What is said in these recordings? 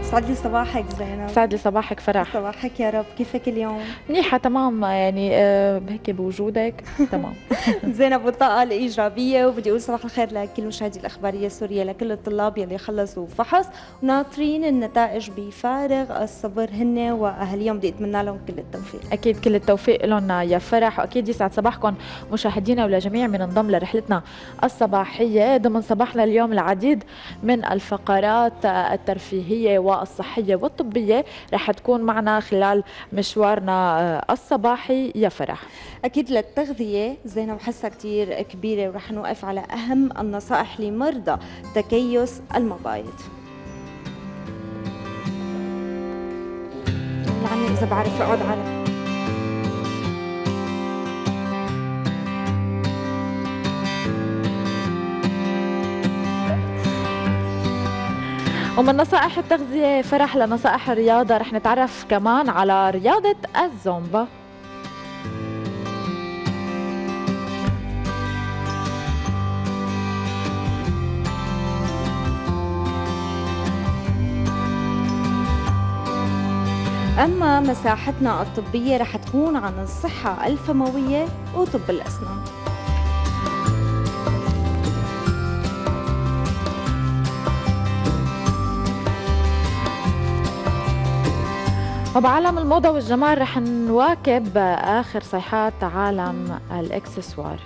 سعد لي صباحك زينب. سعد لي صباحك فرح. صباحك يا رب، كيفك اليوم؟ منيحة تمام، يعني هيك بوجودك تمام. زينب بالطاقة الإيجابية، وبدي أقول صباح الخير لكل مشاهدي الأخبارية السورية، لكل الطلاب يلي خلصوا فحص وناطرين النتائج بفارغ الصبر هن وأهاليهم، بدي أتمنى لهم كل التوفيق. أكيد كل التوفيق لهم يا فرح، وأكيد يسعد صباحكم مشاهدينا ولجميع من انضم لرحلتنا الصباحية. ضمن صباحنا اليوم العديد من الفقرات الترفيهية والصحية والطبية رح تكون معنا خلال مشوارنا الصباحي يا فرح. أكيد للتغذية زينب حصة كتير كبيرة، ورح نوقف على أهم النصائح لمرضى تكيس المبايض. لعني إذا بعرف أقعد على ومن نصائح التغذية فرح لنصائح الرياضة رح نتعرف كمان على رياضة الزومبا. أما مساحتنا الطبية رح تكون عن الصحة الفموية وطب الأسنان. وبعالم الموضة والجمال رح نواكب آخر صيحات عالم الإكسسوار.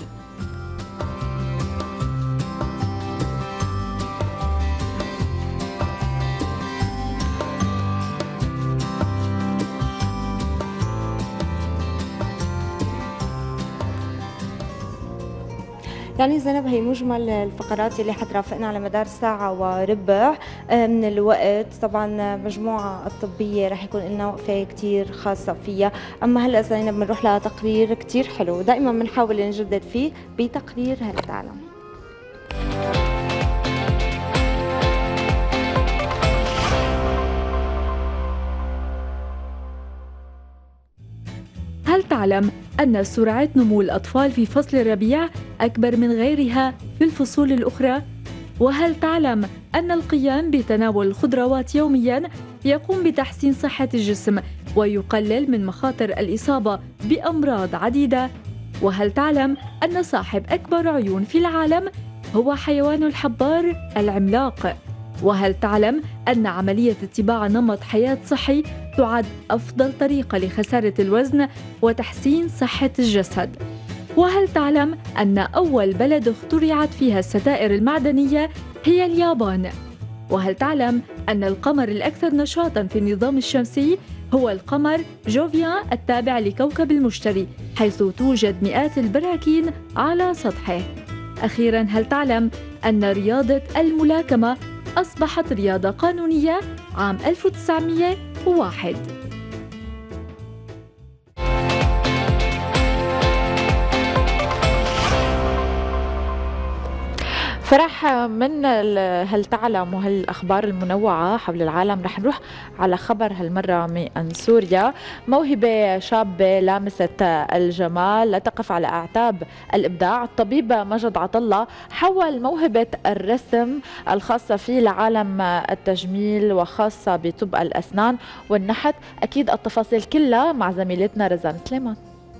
يعني زينب هي مجمل الفقرات اللي حترافقنا على مدار ساعة وربع من الوقت. طبعا مجموعة الطبية رح يكون لنا وقفة كتير خاصة فيها. أما هلأ زينب بنروح لتقرير كتير حلو دائما بنحاول نجدد فيه بتقرير هل تعلم. هل تعلم أن سرعة نمو الأطفال في فصل الربيع أكبر من غيرها في الفصول الأخرى؟ وهل تعلم أن القيام بتناول الخضروات يومياً يقوم بتحسين صحة الجسم ويقلل من مخاطر الإصابة بأمراض عديدة؟ وهل تعلم أن صاحب أكبر عيون في العالم هو حيوان الحبار العملاق؟ وهل تعلم أن عملية اتباع نمط حياة صحي تعد أفضل طريقة لخسارة الوزن وتحسين صحة الجسد؟ وهل تعلم أن أول بلد اخترعت فيها الستائر المعدنية هي اليابان؟ وهل تعلم أن القمر الأكثر نشاطاً في النظام الشمسي هو القمر جوفيان التابع لكوكب المشتري، حيث توجد مئات البراكين على سطحه؟ أخيراً، هل تعلم أن رياضة الملاكمة أصبحت رياضة قانونية عام 1901؟ فرح من هل تعلم وهالأخبار المنوعة حول العالم رح نروح على خبر هالمرة من سوريا. موهبة شابة لامست الجمال لا تقف على أعتاب الإبداع. الطبيب مجد عطلة حول موهبة الرسم الخاصة فيه لعالم التجميل وخاصة بطب الأسنان والنحت. أكيد التفاصيل كلها مع زميلتنا رزان سليمان.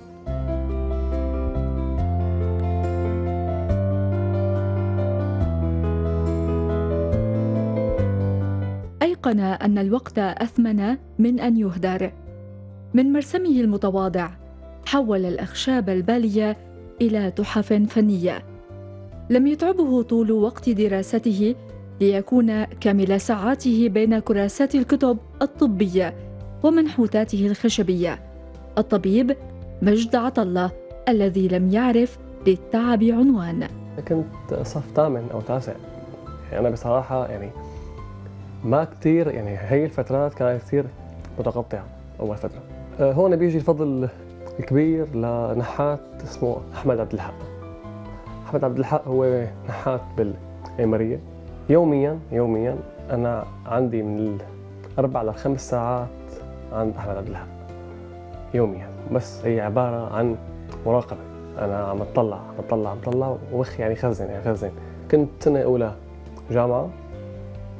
أيقن أن الوقت أثمن من أن يهدر. من مرسمه المتواضع حول الأخشاب البالية إلى تحف فنية. لم يتعبه طول وقت دراسته ليكون كامل ساعاته بين كراسات الكتب الطبية ومنحوتاته الخشبية. الطبيب مجد عطلة الذي لم يعرف للتعب عنوان. كنت صف 8 أو 9. أنا بصراحة ما كتير، هي الفترات كانت كتير متقطعة. أول فترة هون بيجي الفضل الكبير لنحات اسمه أحمد عبد الحق. أحمد عبد الحق هو نحات بالإمارية. يوميا أنا عندي من 4 ل 5 ساعات عند أحمد عبد الحق يوميا، بس هي عبارة عن مراقبة. أنا عم أطلع ومخي خزن. كنت سنة أولى جامعة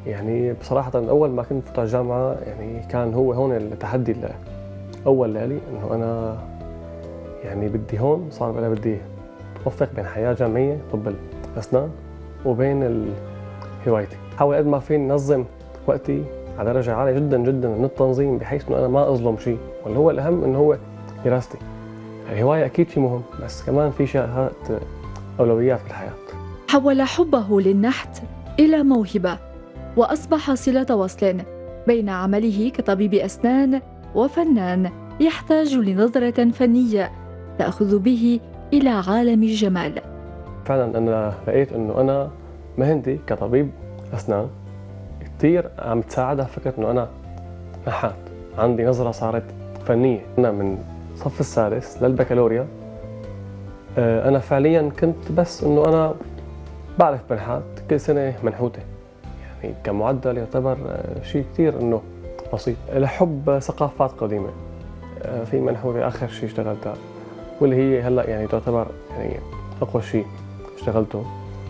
يعني بصراحة أول ما كنت فوت على الجامعة يعني كان هو هون التحدي الأول لي، إنه أنا يعني بدي هون صار أنا بدي أوفق بين حياة جامعية طب الأسنان وبين هوايتي. حاول قد ما فيني نظم وقتي على درجة عالية جدا جدا من التنظيم، بحيث إنه أنا ما أظلم شيء، واللي هو الأهم إنه هو دراستي. الهواية أكيد شيء مهم، بس كمان في شغلات أولويات في الحياة. حول حبه للنحت إلى موهبة، وأصبح صلة وصل بين عمله كطبيب أسنان وفنان يحتاج لنظرة فنية تأخذ به إلى عالم الجمال. فعلا أنا لقيت إنه أنا مهنتي كطبيب أسنان كثير عم تساعدها فكرة إنه أنا نحات، عندي نظرة صارت فنية. أنا من صف السادس للبكالوريا أنا فعليا كنت بس إنه أنا بعرف بنحات، كل سنة منحوتة، يعني كمعدل يعتبر شيء كثير إنه بسيط. لحب ثقافات قديمة في منحوتة آخر شيء اشتغلتها، واللي هي هلا يعني تعتبر يعني أقوى شيء اشتغلته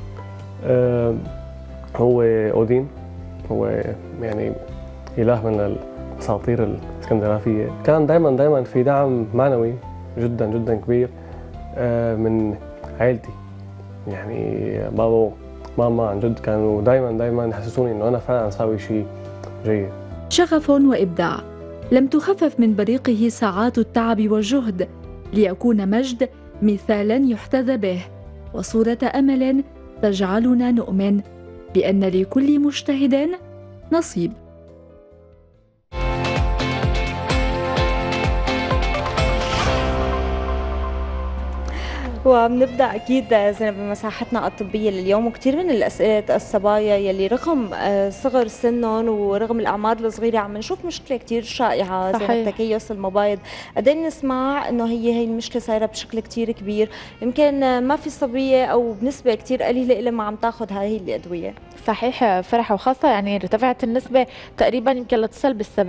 هو أودين. هو يعني إله من الأساطير الاسكندنافية. كان دائما في دعم معنوي جدا جدا كبير من عائلتي، يعني بابا وماما عن جد كانوا دائما يحسسوني إنه أنا فعلا أسوي شيء جيد. شغف وإبداع لم تخفف من بريقه ساعات التعب والجهد ليكون مجد مثالا يحتذى به وصورة أمل تجعلنا نؤمن بأن لكل مجتهد نصيب. وبنبدا اكيد زينب بمساحتنا الطبيه لليوم، وكثير من الاسئله الصبايا يلي رغم صغر سنهم ورغم الاعمار الصغيره عم نشوف مشكله كثير شائعه زي التكيس المبايض. قدرنا نسمع انه هي المشكله صايره بشكل كثير كبير، يمكن ما في صبيه او بنسبه كثير قليله الا ما عم تاخذ هاي الادويه. صحيح فرح، وخاصة يعني ارتفعت النسبة تقريبا يمكن لتصل بال70%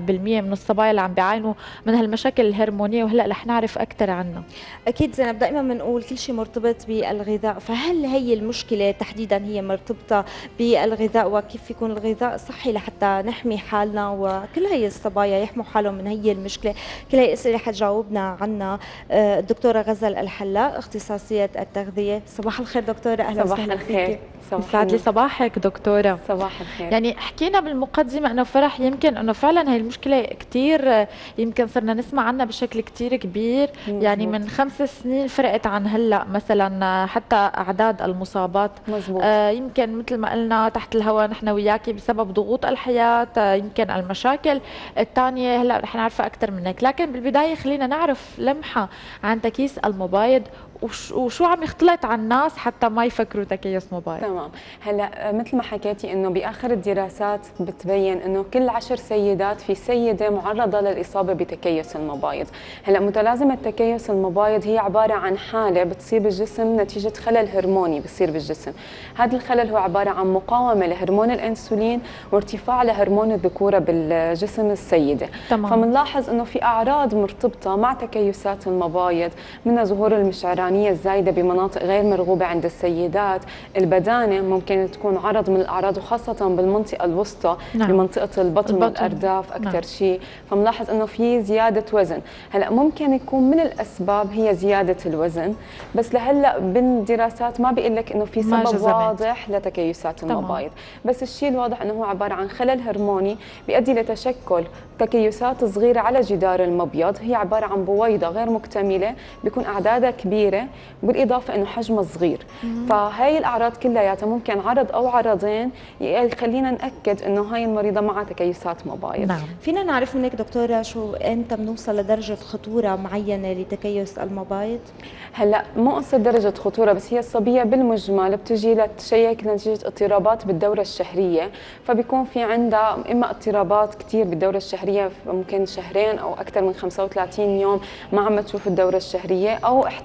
من الصبايا اللي عم بيعانوا من هالمشاكل الهرمونية، وهلا رح نعرف أكثر عنها. أكيد زينب، دائما بنقول كل شيء مرتبط بالغذاء، فهل هي المشكلة تحديدا هي مرتبطة بالغذاء، وكيف يكون الغذاء صحي لحتى نحمي حالنا وكل هي الصبايا يحموا حالهم من هي المشكلة؟ كل هي الأسئلة حتجاوبنا عنها الدكتورة غزل الحلاق اختصاصية التغذية. صباح الخير دكتورة، أهلا وسهلا فيك. يسعد لي صباحك دكتورة. صباح الخير. يعني حكينا بالمقدمة انه فرح يمكن انه فعلا هي المشكلة كثير يمكن صرنا نسمع عنها بشكل كثير كبير. يعني من 5 سنين فرقت عن هلا مثلا حتى اعداد المصابات. مزبوط. يمكن مثل ما قلنا تحت الهواء نحن وياكي بسبب ضغوط الحياة، يمكن المشاكل الثانية هلا رح نعرفها اكثر منك، لكن بالبداية خلينا نعرف لمحة عن تكيس المبايض وشو عم يختلط على الناس حتى ما يفكروا تكيس مبايض. تمام. هلا مثل ما حكيتي انه باخر الدراسات بتبين انه كل 10 سيدات في سيده معرضه للاصابه بتكيس المبايض. هلا متلازمه تكيس المبايض هي عباره عن حاله بتصيب الجسم نتيجه خلل هرموني بصير بالجسم. هذا الخلل هو عباره عن مقاومه لهرمون الانسولين وارتفاع لهرمون الذكوره بالجسم السيده. تمام. فبنلاحظ انه في اعراض مرتبطه مع تكيسات المبايض، منها ظهور المشعرات الزايدة بمناطق غير مرغوبة عند السيدات، البدانة ممكن تكون عرض من الأعراض وخاصة بالمنطقة الوسطى. نعم. بمنطقة البطن والأرداف أكثر. نعم. شيء. فملاحظ أنه في زيادة وزن. هلأ ممكن يكون من الأسباب هي زيادة الوزن، بس لهلأ بالدراسات ما بيقول لك أنه في سبب واضح لتكيسات المبايض. بس الشيء الواضح أنه هو عبارة عن خلل هرموني بيؤدي لتشكل تكيسات صغيرة على جدار المبيض. هي عبارة عن بويضة غير مكتملة بيكون أعدادها كبيرة، بالإضافة أنه حجمها صغير. فهي الأعراض كلياتها ممكن عرض أو عرضين يخلينا نأكد أنه هاي المريضة معها تكيسات مبايض. نعم. فينا نعرف منك دكتورة شو إمتى بنوصل لدرجة خطورة معينة لتكيس المبايض؟ هلا مو قصة درجة خطورة، بس هي الصبية بالمجمل بتجي لتشيك نتيجة اضطرابات بالدورة الشهرية، فبيكون في عندها إما اضطرابات كثير بالدورة الشهرية ممكن شهرين أو أكثر من 35 يوم ما عم تشوف الدورة الشهرية، أو احتمال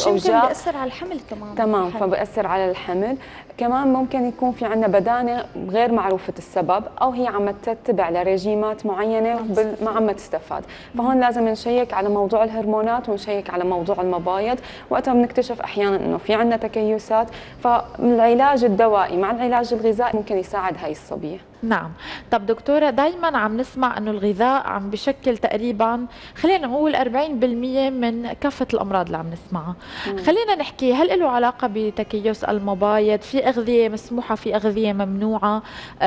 هالشيء او ممكن جاع بيأثر على الحمل كمان. تمام، حلو. فبأثر على الحمل. كمان ممكن يكون في عندنا بدانة غير معروفة السبب، أو هي عم تتبع لرجيمات معينة ما عم تستفاد. فهون لازم نشيك على موضوع الهرمونات ونشيك على موضوع المبايض. وقتها بنكتشف أحيانا إنه في عندنا تكيسات، فالعلاج الدوائي مع العلاج الغذائي ممكن يساعد هاي الصبية. نعم. طب دكتورة، دايما عم نسمع انه الغذاء عم بشكل تقريبا، خلينا نقول 40% من كافة الامراض اللي عم نسمعها. خلينا نحكي، هل له علاقة بتكيس المبايض؟ في اغذية مسموحة، في اغذية ممنوعة؟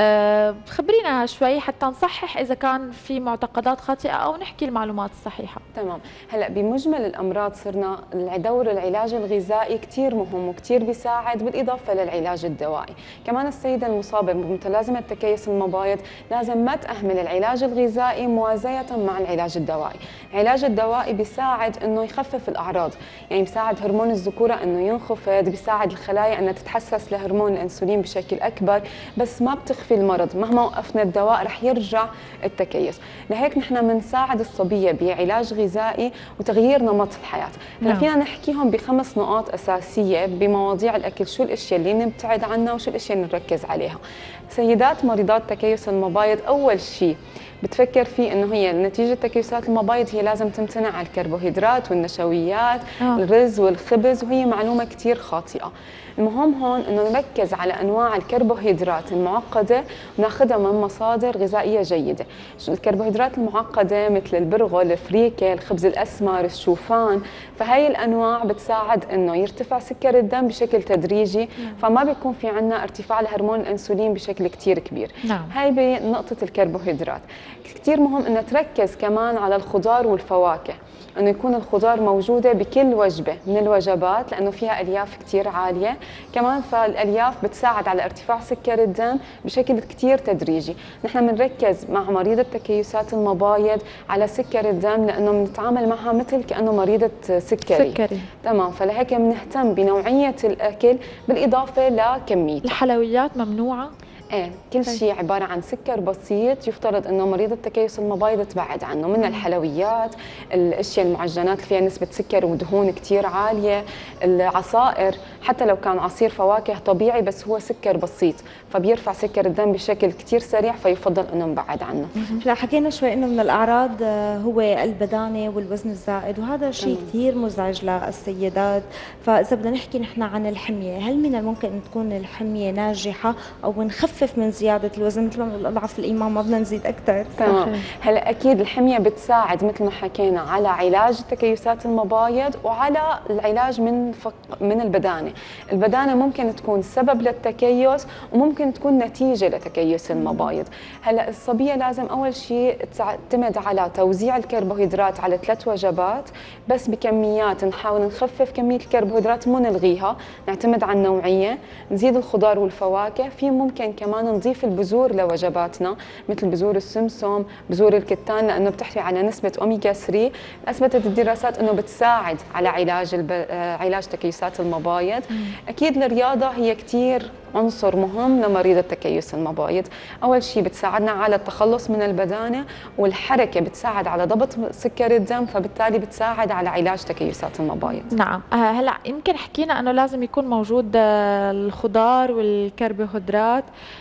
خبرينا شوي حتى نصحح اذا كان في معتقدات خاطئة او نحكي المعلومات الصحيحة. تمام. هلا بمجمل الامراض صرنا دور العلاج الغذائي كثير مهم وكثير بيساعد، بالاضافه للعلاج الدوائي. كمان السيده المصابه بمتلازمه تكيس المبايض لازم ما تأهمل العلاج الغذائي موازية مع العلاج الدوائي. العلاج الدوائي بيساعد انه يخفف الاعراض، يعني بيساعد هرمون الذكوره انه ينخفض، بيساعد الخلايا انها تتحسس لهرمون الانسولين بشكل اكبر، بس ما بتخفي المرض. مهما وقفنا الدواء رح يرجع التكيس. لهيك نحن بنساعد الصبيه بعلاج غذائي وتغيير نمط الحياه. هلا فينا نحكيهم ب5 نقاط اساسيه بمواضيع الاكل، شو الاشياء اللي نبتعد عنها وشو الاشياء اللي نركز عليها. سيدات مريضات تكيس المبايض اول شيء بتفكر فيه انه هي نتيجه تكيسات المبايض هي لازم تمتنع عن الكربوهيدرات والنشويات، الرز والخبز، وهي معلومه كثير خاطئه. المهم هون انه نركز على انواع الكربوهيدرات المعقده وناخذها من مصادر غذائيه جيده. الكربوهيدرات المعقده مثل البرغل، الفريكه، الخبز الاسمر، الشوفان، فهي الانواع بتساعد انه يرتفع سكر الدم بشكل تدريجي، فما بيكون في عندنا ارتفاع لهرمون الانسولين بشكل كثير كبير. هاي بنقطه الكربوهيدرات. كثير مهم انه تركز كمان على الخضار والفواكه، انه يكون الخضار موجوده بكل وجبه من الوجبات لانه فيها الياف كثير عاليه. كمان فالالياف بتساعد على ارتفاع سكر الدم بشكل كثير تدريجي. نحن بنركز مع مريضه تكيسات المبايض على سكر الدم لانه بنتعامل معها مثل كانه مريضه سكري. تمام، فلهيك بنهتم بنوعيه الاكل بالاضافه لكميته. الحلويات ممنوعه؟ ايه، كل شيء عباره عن سكر بسيط يفترض انه مريضه تكيس المبايض تبعد عنه، من الحلويات، الاشياء المعجنات اللي فيها نسبه سكر ودهون كثير عاليه، العصائر، حتى لو كان عصير فواكه طبيعي بس هو سكر بسيط فبيرفع سكر الدم بشكل كثير سريع، فيفضل انه نبعد عنه. حكينا شوي انه من الاعراض هو البدانه والوزن الزائد، وهذا شيء كثير مزعج للسيدات. فاذا بدنا نحكي نحن عن الحميه، هل من الممكن ان تكون الحميه ناجحه او نخفف من زياده الوزن؟ مثل ما بنقول اضعف الايمان ما بدنا نزيد اكثر. تمام. هلا اكيد الحميه بتساعد مثل ما حكينا على علاج تكيسات المبايض وعلى العلاج من البدانه. البدانه ممكن تكون سبب للتكيس وممكن تكون نتيجه لتكيس المبايض. هلا الصبيه لازم اول شيء تعتمد على توزيع الكربوهيدرات على 3 وجبات بس بكميات، نحاول نخفف كميه الكربوهيدرات مو نلغيها، نعتمد على النوعيه، نزيد الخضار والفواكه. في ممكن كمان نضيف البذور لوجباتنا مثل بذور السمسم، بذور الكتان، لانه بتحتوي على نسبه اوميجا 3. اثبتت الدراسات انه بتساعد على علاج تكيسات المبايض. اكيد الرياضه هي كثير عنصر مهم لمريض تكيس المبايض. اول شيء بتساعدنا على التخلص من البدانه، والحركه بتساعد على ضبط سكر الدم، فبالتالي بتساعد على علاج تكيسات المبايض. نعم. هلا يمكن حكينا انه لازم يكون موجود الخضار والكربوهيدرات،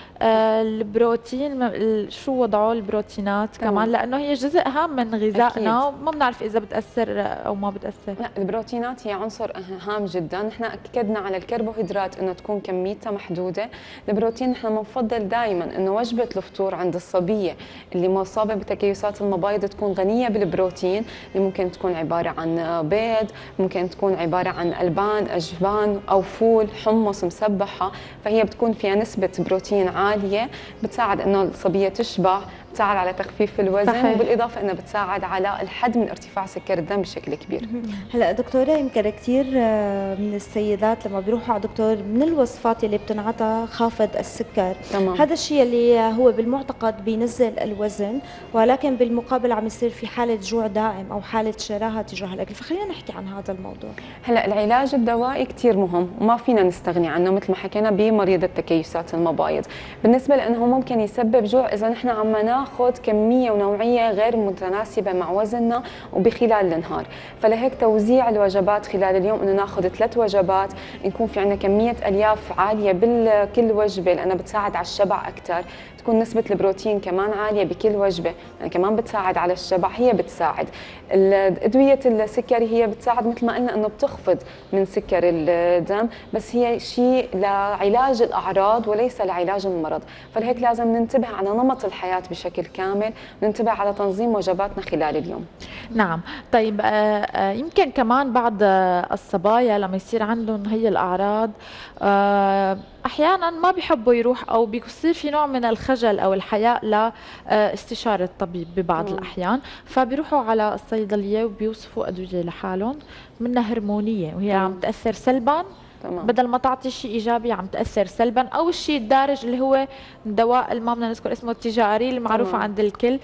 البروتين، شو وضعه البروتينات كمان، لانه هي جزء هام من غذائنا وما بنعرف اذا بتاثر او ما بتاثر. لا، البروتينات هي عنصر هام جدا. نحن اكدنا على الكربوهيدرات انه تكون كميتها محدوده. البروتين نحن بنفضل دائما انه وجبه الفطور عند الصبيه اللي مصابه بتكيسات المبايض تكون غنيه بالبروتين، اللي ممكن تكون عباره عن بيض، ممكن تكون عباره عن البان، اجبان او فول، حمص مسبحه، فهي بتكون فيها نسبه بروتين عاليه بتساعد انه الصبيه تشبع، بتساعد على تخفيف الوزن. صحيح. وبالاضافه انها بتساعد على الحد من ارتفاع سكر الدم بشكل كبير. هلا دكتوره، يمكن كثير من السيدات لما بيروحوا على دكتور من الوصفات اللي بتنعطى خافض السكر. تمام. هذا الشيء اللي هو بالمعتقد بينزل الوزن، ولكن بالمقابل عم يصير في حاله جوع دائم او حاله شراهه تجاه الاكل، فخلينا نحكي عن هذا الموضوع. هلا العلاج الدوائي كثير مهم وما فينا نستغني عنه مثل ما حكينا بمريض التكيسات المبايض. بالنسبه لانه ممكن يسبب جوع اذا نحن عم ناخذ كميه ونوعيه غير متناسبه مع وزننا وبخلال النهار. فلهيك توزيع الوجبات خلال اليوم انه ناخذ 3 وجبات، يكون في عندنا كميه الياف عاليه بكل وجبه لانها بتساعد على الشبع اكثر، تكون نسبة البروتين كمان عالية بكل وجبة، يعني كمان بتساعد على الشبع. هي بتساعد أدوية السكري، هي بتساعد مثل ما قلنا انه بتخفض من سكر الدم، بس هي شيء لعلاج الأعراض وليس لعلاج المرض. فلهيك لازم ننتبه على نمط الحياة بشكل كامل، ننتبه على تنظيم وجباتنا خلال اليوم. نعم. طيب يمكن كمان بعض الصبايا لما يصير عندهم هي الأعراض أحيانا ما بيحبوا يروح أو بيصير في نوع من الخجل أو الحياء لاستشارة الطبيب ببعض الأحيان، فبيروحوا على الصيدلية وبيوصفوا أدوية لحالهم منها هرمونية وهي عم تأثر سلبا. تمام. بدل ما تعطي شيء ايجابي عم تاثر سلبا، او الشيء الدارج اللي هو دواء اللي ما بدنا نذكر اسمه التجاري المعروف عند الكل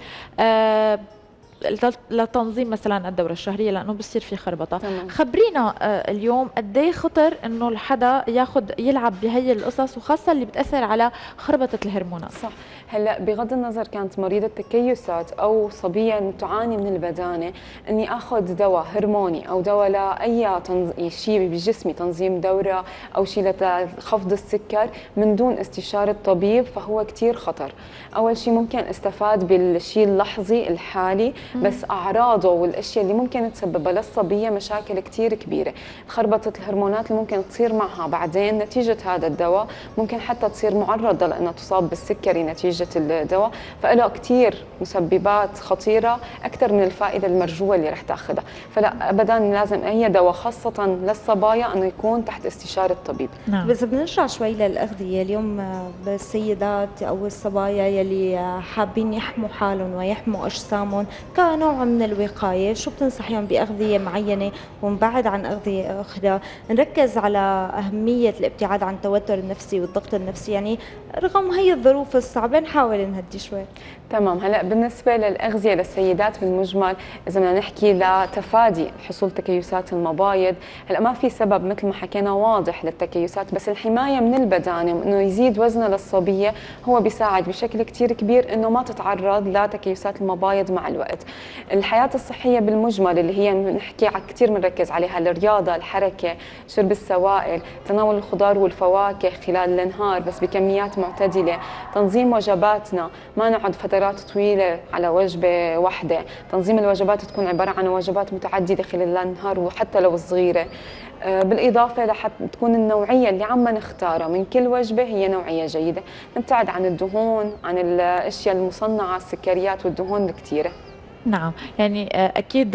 لتنظيم مثلا الدوره الشهريه لانه بصير في خربطه. تمام. خبرينا اليوم قد ايه خطر انه الحدا يلعب بهي القصص وخاصه اللي بتاثر على خربطه الهرمونات. صح. هلا بغض النظر كانت مريضه تكيسات او صبيه تعاني من البدانه، اني اخذ دواء هرموني او دواء لاي شيء بجسمي، تنظيم دوره او شيء لخفض السكر من دون استشاره طبيب، فهو كثير خطر. اول شيء ممكن استفاد بالشيء اللحظي الحالي، بس اعراضه والاشياء اللي ممكن تسببها للصبيه مشاكل كثير كبيره. خربطه الهرمونات اللي ممكن تصير معها بعدين نتيجه هذا الدواء، ممكن حتى تصير معرضه لانها تصاب بالسكري نتيجه الدواء، فله كثير مسببات خطيره اكثر من الفائده المرجوه اللي رح تاخذها. فلا ابدا لازم اي دواء خاصه للصبايا انه يكون تحت استشاره الطبيب. نعم. بس بنرجع شوي للأغذية اليوم بالسيدات أو الصبايا يلي حابين يحموا حالهم ويحموا أجسامهم كنوع من الوقاية، شو بتنصحيهم بأغذية معينة ونبعد عن أغذية أخرى؟ نركز على أهمية الابتعاد عن التوتر النفسي والضغط النفسي، يعني رغم هي الظروف الصعبة نحاول نهدي شوي. تمام. هلا بالنسبه للاغذيه للسيدات بالمجمل، اذا بدنا نحكي لتفادي حصول تكيسات المبايض، هلا ما في سبب مثل ما حكينا واضح للتكيسات، بس الحمايه من البدانه وانه يزيد وزنها للصبيه هو بيساعد بشكل كثير كبير انه ما تتعرض لتكيسات المبايض مع الوقت. الحياه الصحيه بالمجمل اللي هي بنحكي كثير بنركز عليها، الرياضه، الحركه، شرب السوائل، تناول الخضار والفواكه خلال النهار بس بكميات معتدله، تنظيم وجباتنا، ما نقعد فترات طويله على وجبه واحده، تنظيم الوجبات تكون عباره عن وجبات متعدده خلال النهار وحتى لو صغيره. بالاضافه لحتى تكون النوعيه اللي عم نختارها من كل وجبه هي نوعيه جيده، نبتعد عن الدهون، عن الاشياء المصنعه، السكريات والدهون الكثيره. نعم، يعني أكيد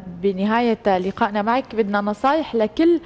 بنهاية لقائنا معك بدنا نصايح لكل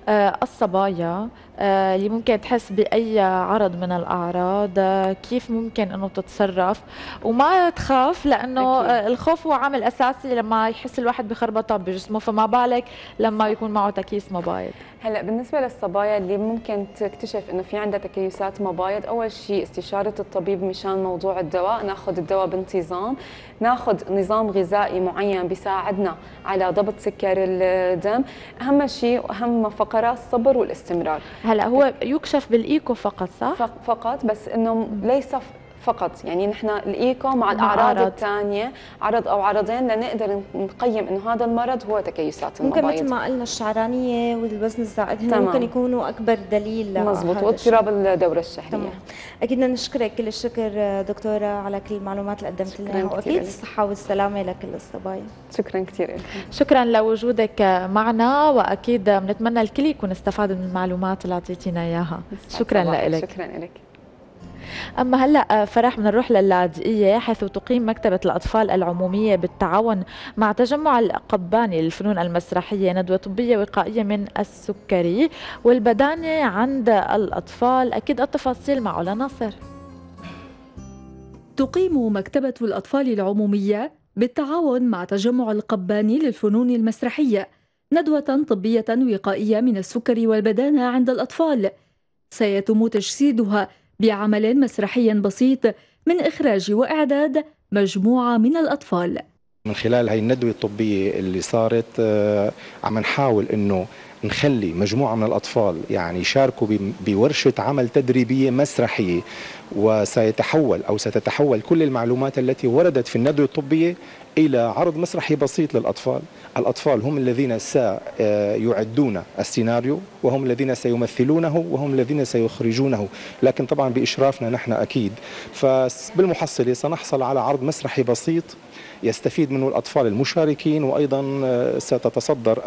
الصبايا اللي ممكن تحس بأي عرض من الأعراض، كيف ممكن أنه تتصرف وما تخاف، لأنه الخوف هو عامل أساسي لما يحس الواحد بخربطة بجسمه، فما بالك لما يكون معه تكيس مبايض. هلا بالنسبه للصبايا اللي ممكن تكتشف انه في عندها تكيسات مبايض، اول شيء استشاره الطبيب مشان موضوع الدواء، ناخذ الدواء بانتظام، ناخذ نظام غذائي معين بيساعدنا على ضبط سكر الدم. اهم شيء واهم فقره الصبر والاستمرار. هلا هو يكشف بالايكو فقط صح؟ فقط، بس انه ليس فقط، يعني نحن الايكو مع الاعراض الثانيه، عرض او عرضين لنقدر نقيم انه هذا المرض هو تكيسات المبايض. ممكن مثل ما قلنا الشعرانيه والوزن الزائد ممكن يكونوا اكبر دليل. مزبوط، واضطراب الدوره الشهريه. تمام. اكيد بدنا نشكرك كل الشكر دكتوره على كل المعلومات اللي قدمت لنا، واكيد الصحه والسلامه لكل الصبايا. شكرا كثير لك. شكرا لوجودك معنا، واكيد بنتمنى الكل يكون استفاد من المعلومات اللي اعطيتينا اياها. شكرا لك. شكرا لك. أما هلأ فرح بنروح للاذقية، حيث تقيم مكتبة الأطفال العمومية بالتعاون مع تجمع القباني للفنون المسرحية ندوة طبية وقائية من السكري والبدانة عند الأطفال. أكيد التفاصيل مع علا ناصر. تقيم مكتبة الأطفال العمومية بالتعاون مع تجمع القباني للفنون المسرحية ندوة طبية وقائية من السكري والبدانة عند الأطفال، سيتم تجسيدها بعمل مسرحي بسيط من إخراج وإعداد مجموعة من الأطفال. من خلال هاي الندوة الطبية اللي صارت عم نحاول إنه نخلي مجموعة من الأطفال يعني يشاركوا بورشة عمل تدريبية مسرحية، ستتحول كل المعلومات التي وردت في الندوة الطبية إلى عرض مسرحي بسيط للأطفال. الأطفال هم الذين سيعدون السيناريو، وهم الذين سيمثلونه، وهم الذين سيخرجونه، لكن طبعا بإشرافنا نحن أكيد. فبالمحصلة سنحصل على عرض مسرحي بسيط يستفيد منه الأطفال المشاركين، وأيضا ستتصدر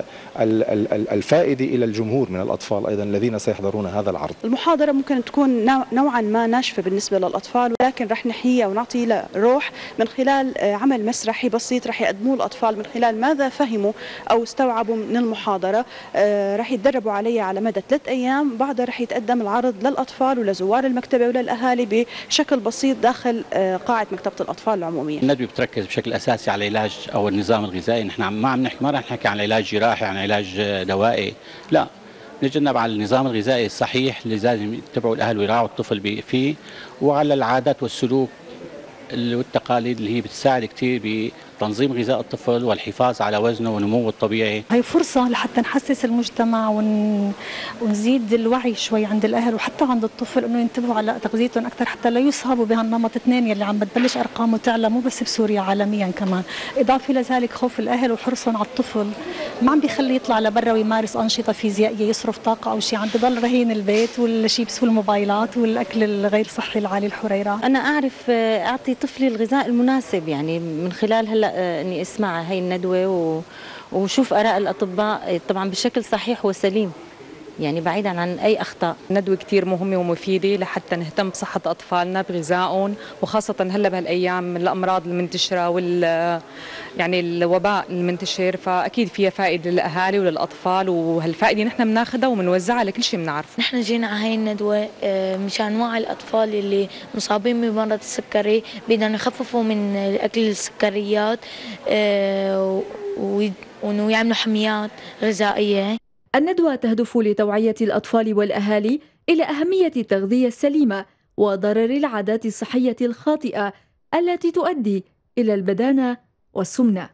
الفائدة إلى الجمهور من الأطفال أيضا الذين سيحضرون هذا العرض. المحاضرة ممكن تكون نوعا ما ناشفة بالنسبة للأطفال، ولكن رح نحييها ونعطي لها روح من خلال عمل مسرحي بسيط رح يقدموه الأطفال من خلال ماذا فهموا أو استوعبوا من المحاضرة. رح يتدربوا عليها على مدى 3 أيام، بعدها رح يتقدم العرض للأطفال ولزوار المكتبة وللأهالي بشكل بسيط داخل قاعة مكتبة الأطفال العمومية. الندوة بتركز بشكل أساسي على العلاج أو النظام الغذائي. نحن ما رح نحكي عن علاج جراحي، عن علاج دوائي، لا، نتجنب على النظام الغذائي الصحيح اللي لازم يتبعوا الأهل ويراعوا الطفل فيه، وعلى العادات والسلوك والتقاليد اللي هي بتساعد كثير بتنظيم غذاء الطفل والحفاظ على وزنه ونموه الطبيعي. هي فرصة لحتى نحسس المجتمع ونزيد الوعي شوي عند الأهل وحتى عند الطفل إنه ينتبهوا على تغذيتهم أكثر حتى لا يصابوا بهالنمط 2 يلي عم بتبلش أرقامه تعلى مو بس بسوريا، عالميا كمان. إضافة لذلك خوف الأهل وحرصهم على الطفل ما عم بيخليه يطلع لبرا ويمارس أنشطة فيزيائية يصرف طاقة أو شيء، عم بضل رهين البيت والشيبس والموبايلات والأكل الغير صحي العالي الحريرات. أنا أعرف أعطي طفلي الغذاء المناسب، يعني من خلال هلا اني اسمع هاي الندوه وشوف اراء الاطباء طبعا بشكل صحيح وسليم، يعني بعيدا عن اي اخطاء. الندوه كثير مهمه ومفيده لحتى نهتم بصحه اطفالنا بغذائهم، وخاصه هلا بهالايام من الامراض المنتشره يعني الوباء المنتشر، فاكيد فيها فائده للاهالي وللاطفال، وهالفائده نحن بناخذها وبنوزعها لكل شيء بنعرفه. نحن جينا على هاي الندوه مشان نوعي الاطفال اللي مصابين بمرض السكري بدهم يخففوا من اكل السكريات وانه يعملوا حميات غذائيه. الندوة تهدف لتوعية الأطفال والأهالي إلى أهمية التغذية السليمة وضرر العادات الصحية الخاطئة التي تؤدي إلى البدانة والسمنة.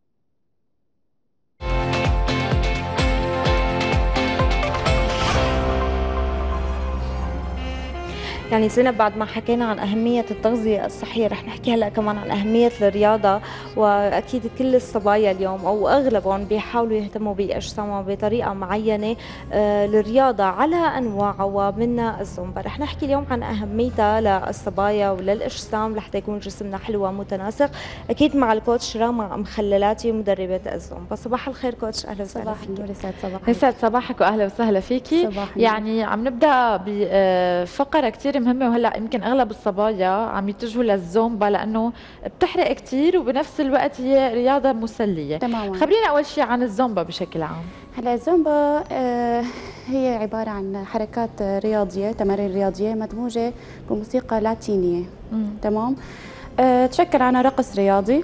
يعني زينب، بعد ما حكينا عن أهمية التغذية الصحية رح نحكي هلأ كمان عن أهمية الرياضة. وأكيد كل الصبايا اليوم أو أغلبهم بيحاولوا يهتموا بأجسامهم بطريقة معينة. الرياضة على أنواعها ومنها الزومبا. رح نحكي اليوم عن أهميتها للصبايا وللأجسام لحتى يكون جسمنا حلو ومتناسق، أكيد مع الكوتش راما مخللاتي مدربة الزومبا. صباح الخير كوتش، أهلا وسهلا فيك. صباح النور، يسعد صباحك وأهلا وسهلا فيكي. يعني عم نبدأ بفقرة كثير مهمة، وهلا يمكن اغلب الصبايا عم يتجهوا للزومبا لانه بتحرق كثير وبنفس الوقت هي رياضة مسلية. تماما. خبرينا اول شيء عن الزومبا بشكل عام. هلا الزومبا هي عبارة عن حركات رياضية، تمارين رياضية مدموجة بموسيقى لاتينية. تمام. تشكل عنها رقص رياضي.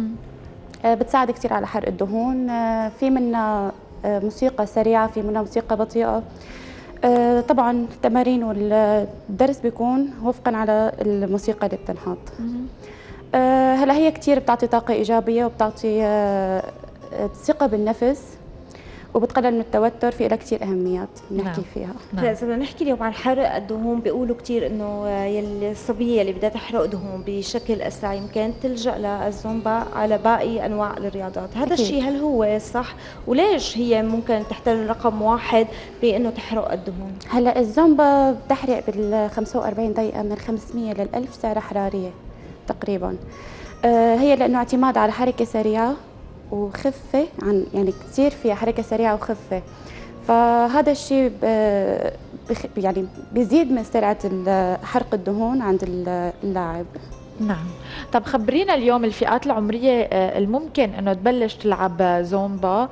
بتساعد كثير على حرق الدهون. في منها موسيقى سريعة، في منها موسيقى بطيئة. طبعا التمارين والدرس بيكون وفقا على الموسيقى اللي بتنحط. هلا هي كثير بتعطي طاقة إيجابية وبتعطي ثقة بالنفس وبتقلل من التوتر، في لها كثير أهميات نحكي فيها. هلا إذا بدنا نحكي اليوم عن حرق الدهون، بيقولوا كثير إنه الصبية اللي بدها تحرق دهون بشكل أسرع يمكن تلجأ للزومبا على باقي أنواع الرياضات. هذا الشيء هل هو صح؟ وليش هي ممكن تحتل رقم 1 بإنه تحرق الدهون؟ هلا الزومبا بتحرق بال 45 دقيقة من 500 لل 1000 سعرة حرارية تقريبا. هي لأنه اعتماد على حركة سريعة وخفة، عن يعني كثير فيها حركة سريعة وخفة، فهذا الشيء يعني بيزيد من سرعة حرق الدهون عند اللاعب. نعم. طب خبرينا اليوم الفئات العمرية الممكن انه تبلش تلعب زومبا،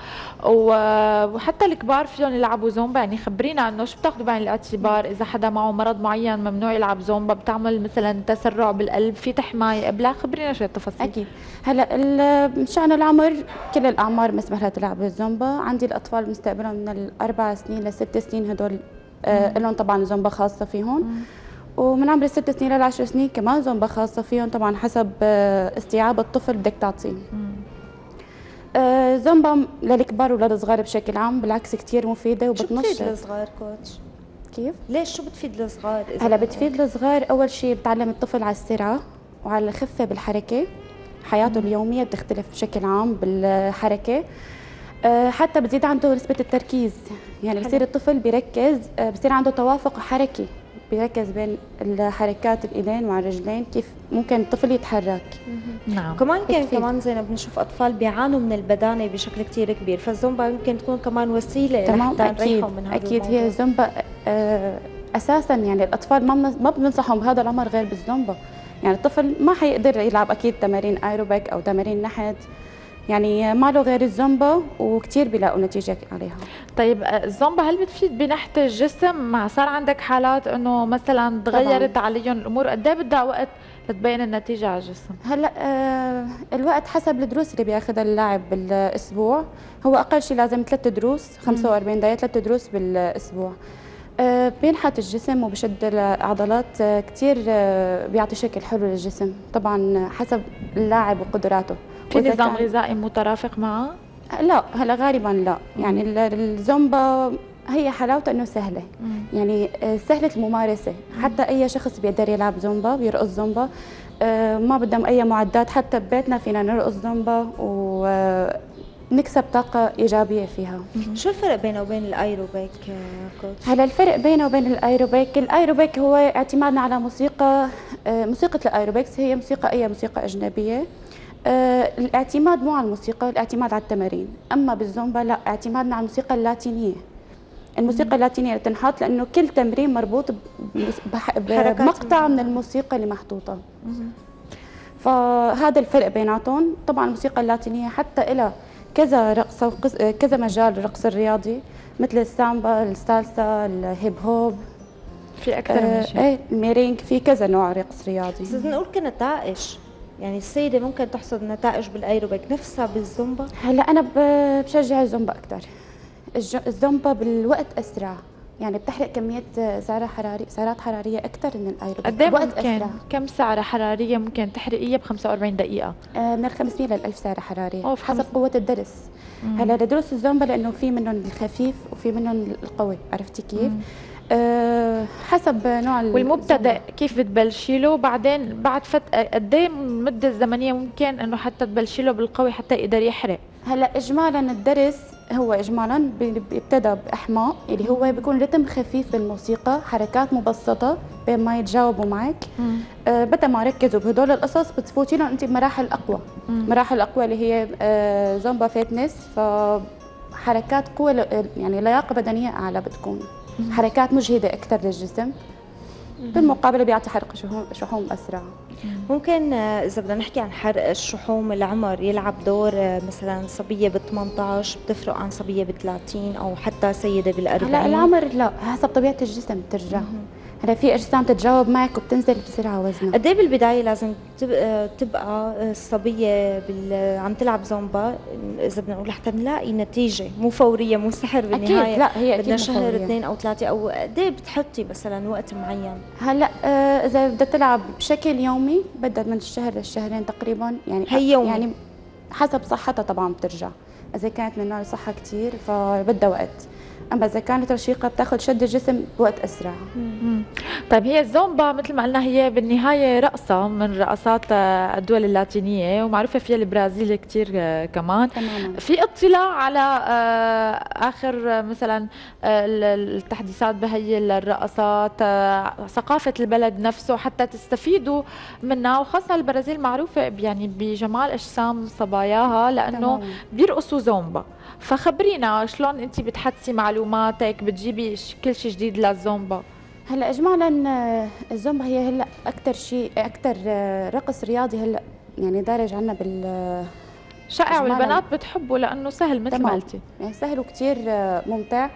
وحتى الكبار فيهم يلعبوا زومبا. يعني خبرينا انه شو بتاخذوا بعين الاعتبار اذا حدا معه مرض معين ممنوع يلعب زومبا، بتعمل مثلا تسرع بالقلب، في تحماية قبلها؟ خبرينا شوية تفاصيل. اكيد. هلا مشان العمر كل الاعمار مسموح لها تلعب الزومبا. عندي الاطفال مستقبلهم من 4 سنين ل6 سنين، هدول لهم طبعا زومبا خاصة فيهم. ومن عمر 6 سنين ل 10 سنين كمان زومبا خاصة فيهم، طبعا حسب استيعاب الطفل بدك تعطيه. زومبا للكبار وللصغار بشكل عام، بالعكس كثير مفيده وبتنشط. شو بتفيد الصغار كوتش؟ كيف؟ ليش شو بتفيد الصغار؟ هلا بتفيد الصغار، اول شيء بتعلم الطفل على السرعه وعلى الخفه بالحركه، حياته اليوميه بتختلف بشكل عام بالحركه. حتى بتزيد عنده نسبه التركيز، يعني بصير الطفل بيركز، بصير عنده توافق حركي، بيركز بين الحركات الايدين مع الرجلين، كيف ممكن الطفل يتحرك. نعم. كمان زينب بنشوف اطفال بيعانوا من البدانه بشكل كثير كبير، فالزومبا يمكن تكون كمان وسيله لحتى نريحهم من هذا اكيد هي الزومبا اساسا يعني الاطفال ما بننصحهم بهذا العمر غير بالزومبا. يعني الطفل ما حيقدر يلعب اكيد تمارين ايروبيك او تمارين نحت، يعني ما له غير الزومبا وكثير بيلاقوا نتيجه عليها. طيب الزومبا هل بتفيد بنحت الجسم؟ ما صار عندك حالات انه مثلا تغيرت عليهم الامور، قد ايه بدها وقت لتبين النتيجه على الجسم؟ هلا الوقت حسب الدروس اللي بياخذها اللاعب بالاسبوع، هو اقل شيء لازم 3 دروس 45 دقيقه، 3 دروس بالاسبوع. بينحت الجسم وبشد العضلات كثير، بيعطي شكل حلو للجسم، طبعا حسب اللاعب وقدراته. في نظام غذائي مترافق معه؟ لا، هلا غالبا لا. يعني الزومبا هي حلاوتها انه سهله، يعني سهله الممارسه، حتى اي شخص بيقدر يلعب زومبا، بيرقص زومبا، ما بدهم اي معدات، حتى ببيتنا فينا نرقص زومبا ونكسب طاقه ايجابيه فيها. شو الفرق بينه وبين الايروبيك كوتش؟ هلا الفرق بينه وبين الايروبيك هو اعتمادنا على موسيقى الايروبكس هي اي موسيقى اجنبيه. الاعتماد مو على الموسيقى، الاعتماد على التمارين. اما بالزومبا لا، اعتمادنا على الموسيقى اللاتينيه. الموسيقى اللاتينيه اللي تنحط لانه كل تمرين مربوط بمقطع من الموسيقى اللي محطوطه. فهذا الفرق بيناتهم. طبعا الموسيقى اللاتينيه حتى لها كذا رقصه كذا مجال، الرقص الرياضي مثل السامبا، السالسا، الهيب هوب، في اكثر من شيء. ايه الميرينج، في كذا نوع رقص رياضي. بس نقول كنتائج، يعني السيدة ممكن تحصد نتائج بالايروبيك نفسها بالزومبا؟ هلا أنا بشجع الزومبا أكثر. الزومبا بالوقت أسرع، يعني بتحرق كمية سعرات حرارية أكثر من الايروبيك. قد ايه ممكن كم سعرة حرارية ممكن تحرقيها ب 45 دقيقة؟ من 500 ل 1000 سعرة حرارية حسب قوة الدرس. هلا لدروس الزومبا لأنه في منهم الخفيف وفي منهم القوي، عرفتي كيف؟ حسب نوع والمبتدئ كيف بتبلشي له؟ بعدين بعد قد ايه المده الزمنيه ممكن انه حتى تبلشي له بالقوي حتى يقدر يحرق؟ هلا اجمالا الدرس هو اجمالا بيبتدى باحماء اللي هو بيكون رتم خفيف بالموسيقى، حركات مبسطه بين ما يتجاوبوا معك. بدل ما ركزوا بهدول القصص بتفوتي لهم انت بمراحل اقوى. مراحل اقوى اللي هي زومبا فيتنس، فحركات قوه يعني لياقه بدنيه اعلى بتكون، حركات مجهدة أكثر للجسم، بالمقابل بيعطي حرق شحوم أسرع. ممكن إذا بدنا نحكي عن حرق الشحوم، العمر يلعب دور؟ مثلا صبية ب 18 بتفرق عن صبية ب 30 أو حتى سيدة بال 40؟ لا العمر لا، حسب طبيعة الجسم بترجع. هلا في اجسام تتجاوب معك وبتنزل بسرعه وزنها. قد ايه بالبدايه لازم تبقى الصبيه عم تلعب زومبا اذا بدنا نقول لحتى نلاقي نتيجه مو فوريه مو سحر بالنهايه؟ أكيد لا، هي بدنا شهر 2 أو 3 أو قد ايه بتحطي مثلا وقت معين؟ هلا اذا بدها تلعب بشكل يومي بدها من الشهر للشهرين تقريبا، يعني هي يومي. يعني حسب صحتها طبعا بترجع. اذا كانت من نوع صحه كثير فبدها وقت، اما اذا كانت رشيقه بتاخذ شد الجسم بوقت اسرع. طيب هي الزومبا مثل ما قلنا هي بالنهايه رقصه من رقصات الدول اللاتينيه ومعروفه فيها البرازيل كثير كمان. تماما. في اطلاع على اخر مثلا التحديثات بهي الرقصات، ثقافه البلد نفسه حتى تستفيدوا منها، وخاصه البرازيل معروفه يعني بجمال اجسام صباياها لانه تماما. بيرقصوا زومبا. فخبرينا شلون انت بتحدثي معلوماتك، بتجيبي كل شيء جديد للزومبا؟ هلا اجمالا الزومبا هي هلا اكثر رقص رياضي هلا يعني دارج عنا شائع والبنات بتحبه لانه سهل مثل ما قلتي. يعني سهل وكثير ممتع.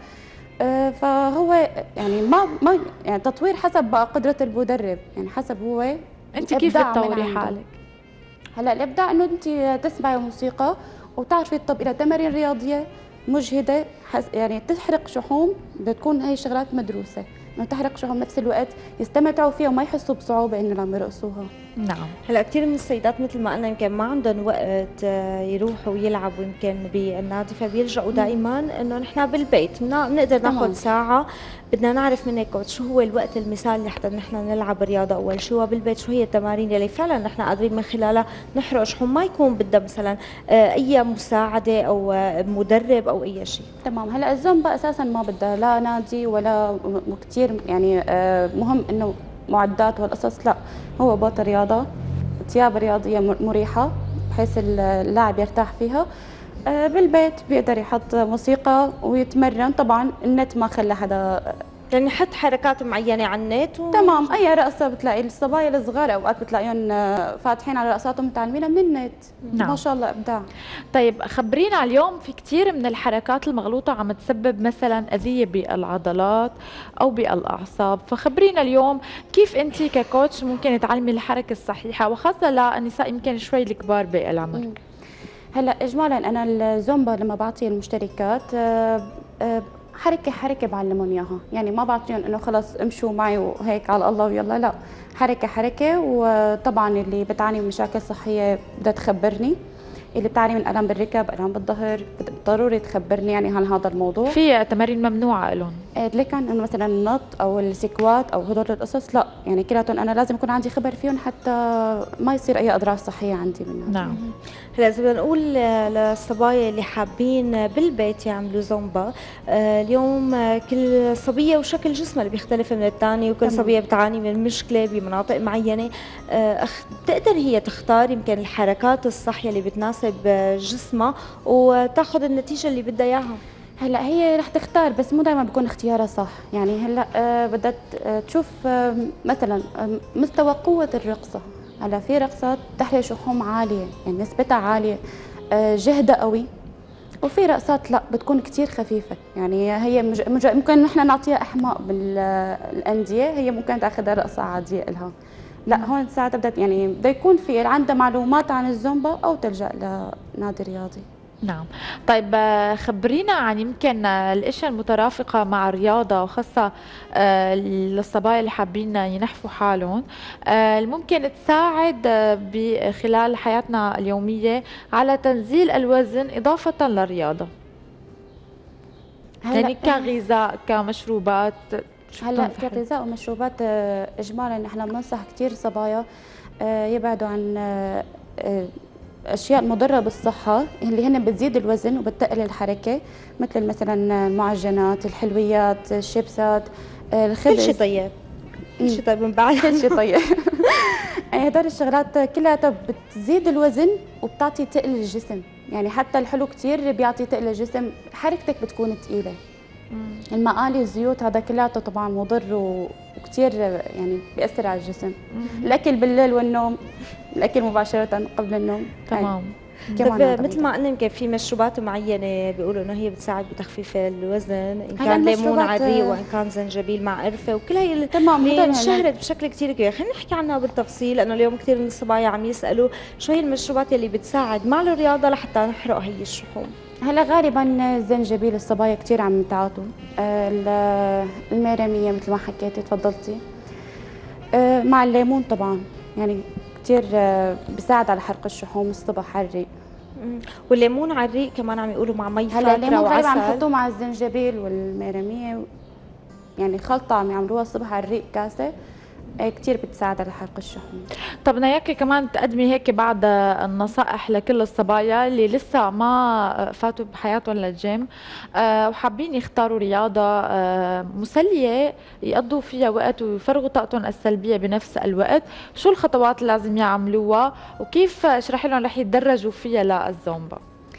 فهو يعني ما يعني تطوير حسب بقى قدرة المدرب، يعني حسب هو انت كيف بتطوري حالك؟ هلا الابداع انه انت تسمعي موسيقى وتعرفي تطبقي لها تمارين رياضيه مجهده، يعني تحرق شحوم، بدها تكون هي شغلات مدروسه، انه تحرق شحوم بنفس الوقت يستمتعوا فيها وما يحسوا بصعوبه انه لما يرقصوها. نعم. هلا كثير من السيدات مثل ما قلنا يمكن ما عندهم وقت يروحوا ويلعبوا يمكن بالنادي، فبيلجأوا دائما انه نحن بالبيت بنقدر ناخذ ساعه. بدنا نعرف منك كوتش شو هو الوقت المثالي لحتى نحن نلعب رياضه اول شيء، وبالبيت شو هي التمارين اللي فعلا نحن قادرين من خلالها نحرق شحوم، ما يكون بدها مثلا اي مساعده او مدرب او اي شيء. تمام. هلا الزومبا اساسا ما بدها لا نادي ولا كثير يعني مهم انه معدات والقصص، لا هو بطل رياضه، ثياب رياضيه مريحه بحيث اللاعب يرتاح فيها. بالبيت بيقدر يحط موسيقى ويتمرن. طبعا النت ما خلى حدا يعني حط حركات معينه على النت تمام. اي رقصه بتلاقي الصبايا الصغار اوقات بتلاقيهم فاتحين على رقصاتهم متعلمينها من النت. نعم. ما شاء الله ابداع. طيب خبرينا، اليوم في كثير من الحركات المغلوطه عم تسبب مثلا اذيه بالعضلات او بالاعصاب، فخبرينا اليوم كيف انت ككوتش ممكن تعلمي الحركه الصحيحه، وخاصه للنساء يمكن شوي الكبار بالعمر. هلا اجمالا انا الزومبا لما بعطي المشتركات حركه بعلمهم اياها، يعني ما بعطيهم انه خلص امشوا معي وهيك على الله ويلا، لا حركه. وطبعا اللي بتعاني من مشاكل صحيه بدها تخبرني، اللي بتعاني من الم بالركب، الم بالظهر، ضروري تخبرني يعني عن هذا الموضوع. في تمارين ممنوعه لهم لكن انه مثلا النط او السكوات او هدول القصص لا، يعني كلاتهم انا لازم يكون عندي خبر فيهم حتى ما يصير اي اضرار صحيه عندي منهم. نعم. هلا اذا بدنا نقول للصبايا اللي حابين بالبيت يعملوا زومبا، اليوم كل صبيه وشكل جسمها اللي بيختلف من الثاني، وكل صبيه بتعاني من مشكله بمناطق معينه، تقدر هي تختار يمكن الحركات الصح اللي بتناسب جسمها وتاخذ النتيجه اللي بدها اياها. هلا هي رح تختار بس مو دائما بيكون اختيارها صح، يعني هلا بدها تشوف مثلا مستوى قوه الرقصه. هلا في رقصات تحرق شحوم عاليه يعني نسبتها عاليه، جهدها قوي، وفي رقصات لا بتكون كثير خفيفه، يعني هي ممكن نحن نعطيها احماق بالانديه، هي ممكن تاخذها رقصه عاديه لها. لا هون ساعتها بده يكون في عندها معلومات عن الزومبا او تلجا لنادي رياضي. نعم. طيب خبرينا عن يمكن الاشياء المترافقه مع الرياضه، وخاصه للصبايا اللي حابين ينحفوا حالهم، ممكن تساعد بخلال حياتنا اليوميه على تنزيل الوزن اضافه للرياضه. يعني كغذاء كمشروبات. هلا كغذاء ومشروبات اجمالا نحن بننصح كثير صبايا يبعدوا عن اشياء مضره بالصحه اللي هن بتزيد الوزن وبتقلل الحركه، مثل مثلا المعجنات، الحلويات، الشيبسات، الخبز، كل شيء طيب. كل شيء طيب من بعد كل شيء طيب. هدول الشغلات كلها بتزيد الوزن وبتعطي تقل الجسم، يعني حتى الحلو كثير بيعطي تقل الجسم، حركتك بتكون ثقيله. المقالي الزيوت هذا كلياته طبعا مضر وكثير يعني بيأثر على الجسم. الاكل بالليل والنوم، الاكل مباشره قبل النوم تمام. مثل ما قلنا يمكن في مشروبات معينه بيقولوا انه هي بتساعد بتخفيف الوزن، ان كان ليمون على الريق وان كان زنجبيل مع قرفه، وكل هي اللي انشهرت بشكل كثير كبير. خلينا نحكي عنها بالتفصيل، لانه اليوم كثير من الصبايا عم يسالوا شو هي المشروبات اللي بتساعد مع الرياضه لحتى نحرق هي الشحوم. هلا غالبا الزنجبيل الصبايا كثير عم يتعاطوا، الميرميه مثل ما حكيتي تفضلتي، مع الليمون طبعا يعني كثير بيساعد على حرق الشحوم الصبح على الريق. والليمون على الريق كمان عم يقولوا مع مي هلا الليمون غالبا عم يحطوه مع الزنجبيل والميرميه، يعني خلطه عم يعملوها الصبح على الريق كاسه، كثير بتساعد على حرق الشحوم. طب بدنا اياكي كمان تقدمي هيك بعض النصائح لكل الصبايا اللي لسه ما فاتوا بحياتهم للجيم وحابين يختاروا رياضه مسليه يقضوا فيها وقت ويفرغوا طاقتهم السلبيه بنفس الوقت، شو الخطوات اللي لازم يعملوها وكيف اشرحي لهم رح يتدرجوا فيها للزومبا؟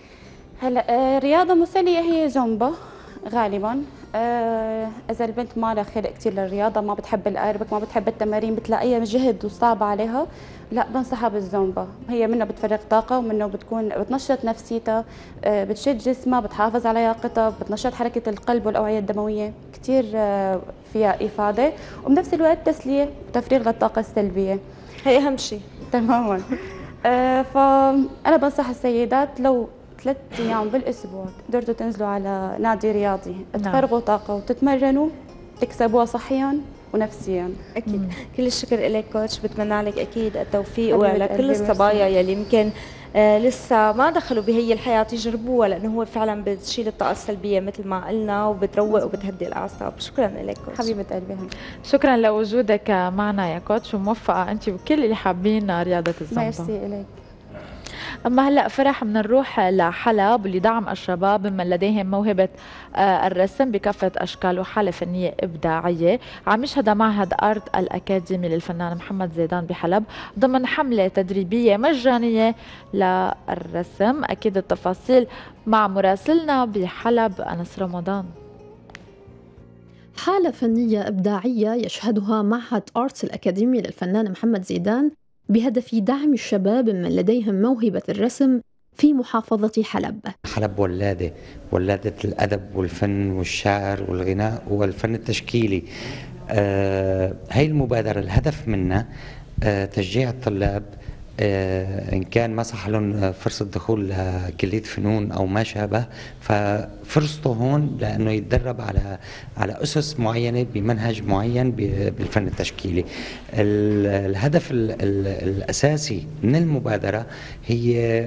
هلا رياضه مسليه هي زومبا غالبا. اذا البنت ما لها خلق كثير للرياضه، ما بتحب الاربك، ما بتحب التمارين، بتلاقيها جهد وصعبه عليها، لا بنصحها بالزومبا. هي منها بتفرغ طاقه ومنه بتنشط نفسيتها، بتشد جسمها، بتحافظ على لياقتها، بتنشط حركه القلب والاوعيه الدمويه، كثير فيها افاده، وبنفس الوقت تسليه وتفريغ للطاقه السلبيه. هي اهم شيء تماما. فانا بنصح السيدات لو 3 أيام بالاسبوع قدرتوا تنزلوا على نادي رياضي تفرغوا طاقه وتتمرنوا، تكسبوها صحيا ونفسيا. اكيد. كل الشكر لك كوتش، بتمنى لك اكيد التوفيق حبيبة ولكل قلبي، الصبايا ميرسي. يلي يمكن لسه ما دخلوا بهي الحياه يجربوها، لانه هو فعلا بتشيل الطاقه السلبيه مثل ما قلنا وبتروق وبتهدي الاعصاب. شكرا لك كوتش. حبيبه قلبي. شكرا لوجودك معنا يا كوتش، وموفقه انت وكل اللي حابين رياضه الزومبا. ميرسي الك. أما هلأ فرح بدنا نروح لحلب لدعم الشباب ممن لديهم موهبة الرسم بكافة أشكال وحالة فنية إبداعية. عم يشهد معهد آرت الأكاديمي للفنان محمد زيدان بحلب ضمن حملة تدريبية مجانية للرسم. أكيد التفاصيل مع مراسلنا بحلب أنس رمضان. حالة فنية إبداعية يشهدها معهد آرتس الأكاديمي للفنان محمد زيدان بهدف دعم الشباب من لديهم موهبة الرسم في محافظة حلب. حلب ولادة الأدب والفن والشعر والغناء والفن التشكيلي. هاي المبادرة الهدف منها تشجيع الطلاب إن كان ما صح لهم فرصة دخول لكلية فنون أو ما شابه، ففرصته هون لأنه يتدرب على أسس معينة بمنهج معين بالفن التشكيلي. الهدف الأساسي من المبادرة هي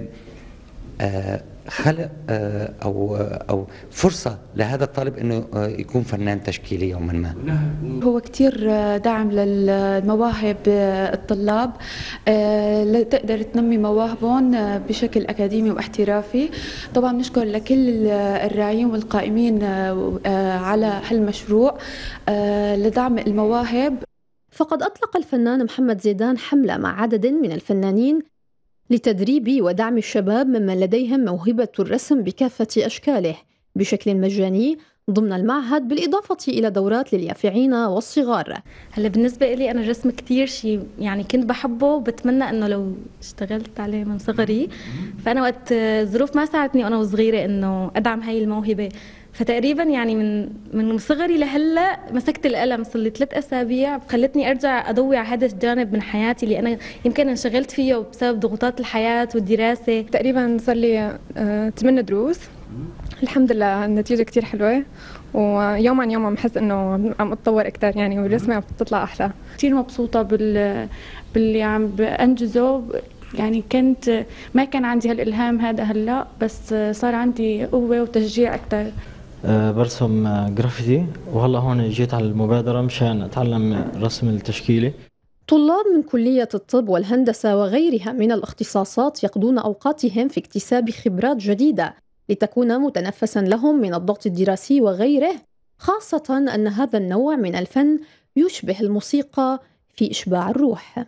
خلق أو فرصة لهذا الطالب أنه يكون فنان تشكيلي يوما ما. هو كتير دعم للمواهب الطلاب لتقدر تنمي مواهبهم بشكل أكاديمي واحترافي. طبعا نشكر لكل الراعيين والقائمين على هالمشروع لدعم المواهب. فقد أطلق الفنان محمد زيدان حملة مع عدد من الفنانين لتدريب ودعم الشباب ممن لديهم موهبة الرسم بكافة أشكاله بشكل مجاني ضمن المعهد، بالإضافة إلى دورات لليافعين والصغار. هلا بالنسبة لي أنا الرسم كتير شيء يعني كنت بحبه وبتمنى أنه لو اشتغلت عليه من صغري. فأنا وقت الظروف ما ساعدتني وأنا وصغيرة أنه أدعم هاي الموهبة، فتقريبا يعني من صغري لهلا مسكت القلم. صار لي 3 أسابيع خلتني ارجع اضوي على هذا الجانب من حياتي اللي انا يمكن انشغلت فيه بسبب ضغوطات الحياه والدراسه. تقريبا صار لي 8 دروس. الحمد لله النتيجه كثير حلوه، ويوم عن يوم عم بحس انه عم اتطور اكثر يعني، والرسمه عم تطلع احلى. كثير مبسوطه باللي عم بانجزه. يعني ما كان عندي هالالهام هذا هلا، بس صار عندي قوه وتشجيع اكثر. برسم جرافيتي، وهلا هون جيت على المبادرة مشان أتعلم الرسم التشكيلي. طلاب من كلية الطب والهندسة وغيرها من الاختصاصات يقضون أوقاتهم في اكتساب خبرات جديدة لتكون متنفسا لهم من الضغط الدراسي وغيره، خاصة أن هذا النوع من الفن يشبه الموسيقى في إشباع الروح.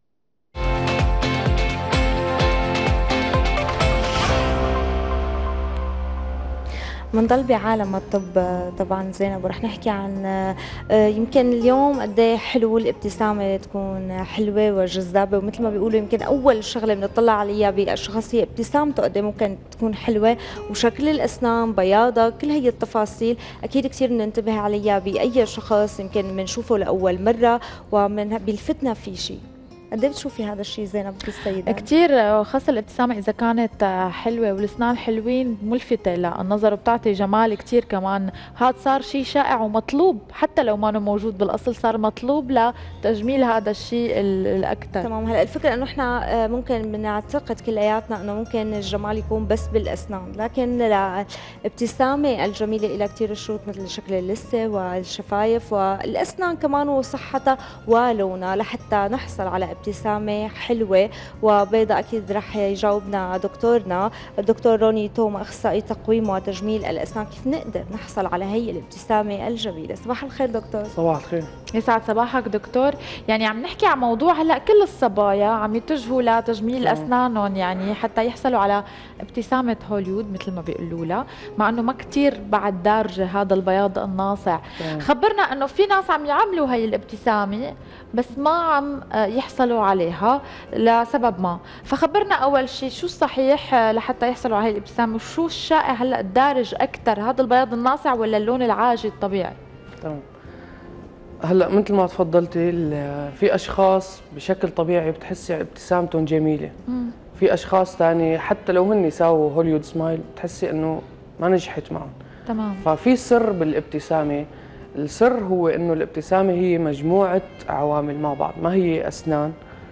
منضل بعالم الطب طبعا زينب، ورح نحكي عن يمكن اليوم قد ايه حلو الابتسامه تكون حلوه وجذابه، ومثل ما بيقولوا يمكن اول شغله بنطلع عليها بالشخص هي ابتسامته قد ايه ممكن تكون حلوه، وشكل الاسنان، بياضها، كل هي التفاصيل اكيد كثير بننتبه عليها باي شخص يمكن بنشوفه لاول مره بيلفتنا في شيء. قد ايه بتشوفي هذا الشيء زينب بالسيدات؟ كثير، خاصة الابتسامة إذا كانت حلوة والأسنان حلوين ملفتة للنظر وبتعطي جمال كثير كمان. هذا صار شيء شائع ومطلوب، حتى لو ما موجود بالأصل صار مطلوب لتجميل هذا الشيء الأكثر. تمام. هلا الفكرة إنه إحنا ممكن بنعتقد كلياتنا إنه ممكن الجمال يكون بس بالأسنان، لكن الابتسامة الجميلة إلى كثير شروط مثل شكل اللثة والشفايف والأسنان كمان وصحتها ولونها لحتى نحصل على ابتسامة حلوة وبيضاء. أكيد رح يجاوبنا دكتورنا الدكتور روني توما، أخصائي تقويم وتجميل الأسنان، كيف نقدر نحصل على هي الابتسامة الجميلة. صباح الخير دكتور. صباح الخير. يسعد صباحك دكتور. يعني عم نحكي عن موضوع هلا كل الصبايا عم يتجهوا لتجميل أسنانهم يعني حتى يحصلوا على ابتسامة هوليود مثل ما بيقولوا لها، مع انه ما كثير بعد دارجة هذا البياض الناصع. خبرنا انه في ناس عم يعملوا هي الابتسامة بس ما عم يحصلوا عليها لسبب ما، فخبرنا اول شيء شو الصحيح لحتى يحصلوا على هي الابتسامة، وشو الشائع هلا الدارج اكثر، هذا البياض الناصع ولا اللون العاجي الطبيعي؟ تمام. هلا مثل ما تفضلتي في اشخاص بشكل طبيعي بتحسي ابتسامتهم جميله، في اشخاص ثاني حتى لو هن ساووا هوليود سمايل بتحسي انه ما نجحت معهم. تمام. ففي سر بالابتسامه السر هو انه الابتسامه هي مجموعه عوامل مع بعض، ما هي اسنان.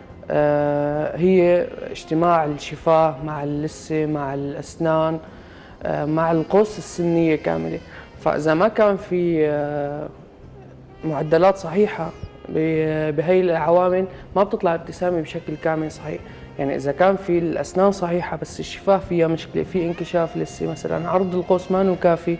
هي اجتماع الشفاه مع اللثه مع الاسنان مع القوس السنيه كامله. فاذا ما كان في معدلات صحيحه بهي العوامل ما بتطلع الابتسامه بشكل كامل صحيح. يعني اذا كان في الاسنان صحيحه بس الشفاه فيها مشكله، في انكشاف لثه مثلا، عرض القوس ما كافي،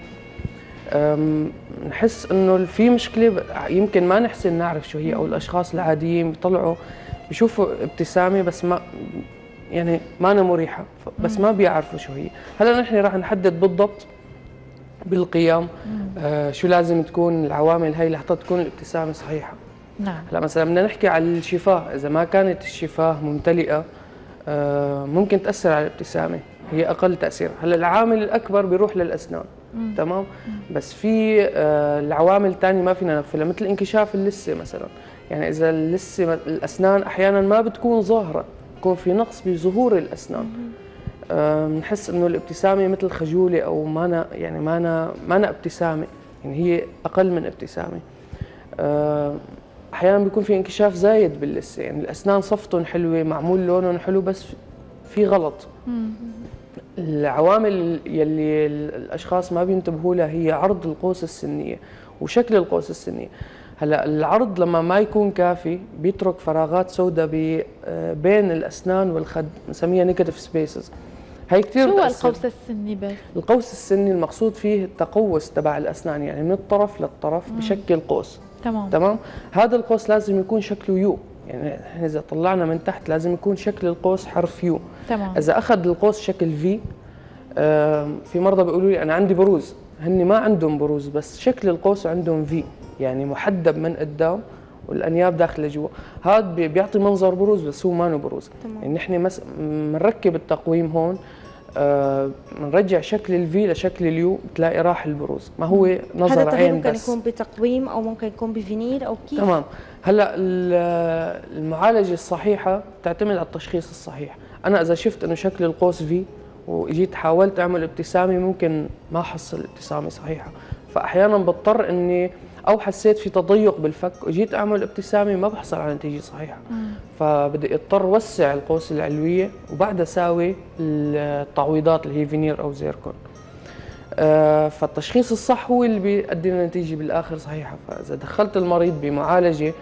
نحس انه في مشكله، يمكن ما نحسن نعرف شو هي، او الاشخاص العاديين بيطلعوا بيشوفوا ابتسامه بس ما يعني ما أنا مريحه، بس ما بيعرفوا شو هي. هلا نحن راح نحدد بالضبط بالقيم شو لازم تكون العوامل هي لحتى تكون الابتسامه صحيحه. نعم. هلا مثلا بدنا نحكي على الشفاه، اذا ما كانت الشفاه ممتلئه ممكن تاثر على الابتسامه، هي اقل تاثير. هلا العامل الاكبر بيروح للاسنان، تمام، بس في العوامل الثانيه ما فينا نغفلها، مثل انكشاف اللثه مثلا. يعني اذا اللثه الاسنان احيانا ما بتكون ظاهره، بيكون في نقص بظهور الاسنان، بنحس انه الابتسامه مثل خجوله، او مانا ابتسامه، يعني هي اقل من ابتسامه. احيانا بيكون في انكشاف زايد باللثه، يعني الاسنان صفتهم حلوه، معمول لونهم حلو، بس في غلط. العوامل يلي الاشخاص ما بينتبهوا لها هي عرض القوس السنيه وشكل القوس السنيه. هلا العرض لما ما يكون كافي بيترك فراغات سوداء بين الاسنان والخد، بنسميها نيجاتيف سبيسز. هي كثير شو هو بتأثر. القوس السني بس؟ القوس السني المقصود فيه التقوس تبع الاسنان، يعني من الطرف للطرف بشكل قوس. تمام. هذا القوس لازم يكون شكله يو، يعني احنا اذا طلعنا من تحت لازم يكون شكل القوس حرف يو. تمام. اذا اخذ القوس شكل في، في مرضى بيقولوا لي انا عندي بروز، هن ما عندهم بروز بس شكل القوس عندهم في، يعني محدب من قدام والانياب داخله جوا. هذا بيعطي منظر بروز بس هو ما بروز. يعني نحن بنركب التقويم هون، بنرجع شكل الفي لشكل اليو، بتلاقي راح البروز، ما هو نظر عين بس. ممكن يكون بتقويم او ممكن يكون بفينير او كيف؟ تمام. هلا المعالجه الصحيحه تعتمد على التشخيص الصحيح. انا اذا شفت انه شكل القوس في واجيت حاولت اعمل ابتسامه ممكن ما احصل ابتسامه صحيحه، فاحيانا بضطر اني او حسيت في تضيق بالفك وجيت اعمل ابتسامه ما بحصل على نتيجه صحيحه، فبدي اضطر وسع القوس العلويه وبعدها ساوي التعويضات اللي هي فينير او زيركون. فالتشخيص الصح هو اللي بيؤدي لنتيجه بالاخر صحيحه. فاذا دخلت المريض بمعالجه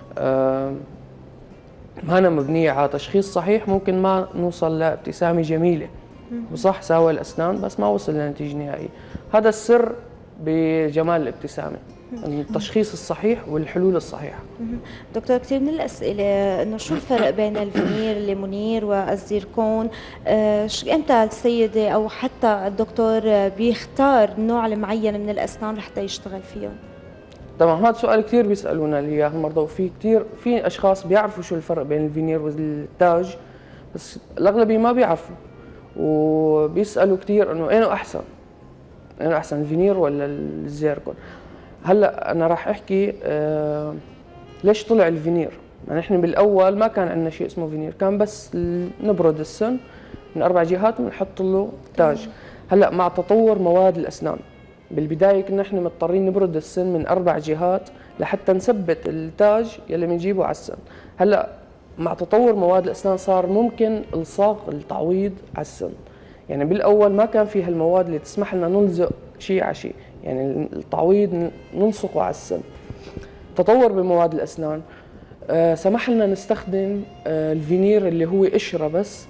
ما أنا مبنيه على تشخيص صحيح ممكن ما نوصل لابتسامه جميله، وصح ساوى الاسنان بس ما وصل لنتيجه نهائيه. هذا السر بجمال الابتسامه، التشخيص الصحيح والحلول الصحيحه. دكتور، كثير من الاسئله انه شو الفرق بين الفينير الليمونير والزيركون؟ امتى السيده او حتى الدكتور بيختار النوع المعين من الاسنان لحتى يشتغل فيهم؟ تمام، هذا سؤال كثير بيسالونا لي اياه المرضى، وفي كثير في اشخاص بيعرفوا شو الفرق بين الفينير والتاج، بس الاغلبيه ما بيعرفوا وبيسالوا كثير انه اينه احسن؟ اينه احسن الفينير ولا الزيركون؟ هلا انا راح احكي ليش طلع الفينير. يعني احنا بالاول ما كان عندنا شيء اسمه فينير، كان بس نبرد السن من 4 جهات ونحط له تاج. هلا مع تطور مواد الاسنان، بالبدايه كنا احنا مضطرين نبرد السن من 4 جهات لحتى نثبت التاج يلي بنجيبه على السن. هلا مع تطور مواد الاسنان صار ممكن الصاق التعويض على السن. يعني بالاول ما كان في هالمواد اللي تسمح لنا نلزق شيء على شيء، يعني التعويض نلصقه على السن. تطور بمواد الاسنان سمح لنا نستخدم الفينير اللي هو قشره بس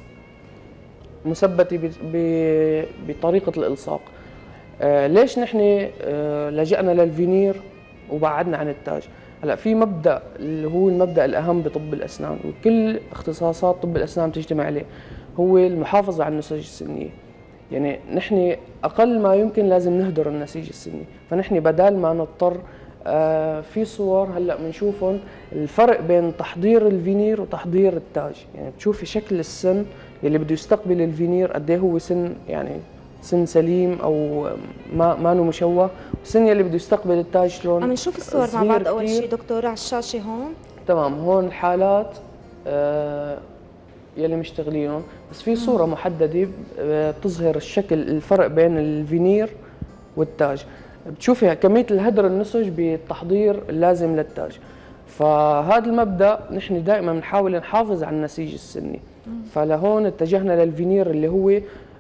مثبته بطريقه الالصاق. ليش نحن لجأنا للفينير وبعدنا عن التاج؟ هلا في مبدا اللي هو المبدا الاهم بطب الاسنان وكل اختصاصات طب الاسنان بتجتمع عليه، هو المحافظه على النسج السنيه. يعني نحن اقل ما يمكن لازم نهدر النسيج السني، فنحن بدال ما نضطر في صور هلا بنشوفهم الفرق بين تحضير الفينير وتحضير التاج. يعني بتشوفي شكل السن اللي بده يستقبل الفينير قد ايه هو سن، يعني سن سليم او ما مشوه، والسن اللي بده يستقبل التاج شلون عم نشوف الصور مع بعض اول شيء دكتور على الشاشه هون. تمام، هون الحالات يلي مشتغلينهم، بس في صوره محدده بتظهر الشكل الفرق بين الفينير والتاج. بتشوفي كميه الهدر النسج بالتحضير اللازم للتاج. فهذا المبدا نحن دائما بنحاول نحافظ على النسيج السني. فلهون اتجهنا للفينير اللي هو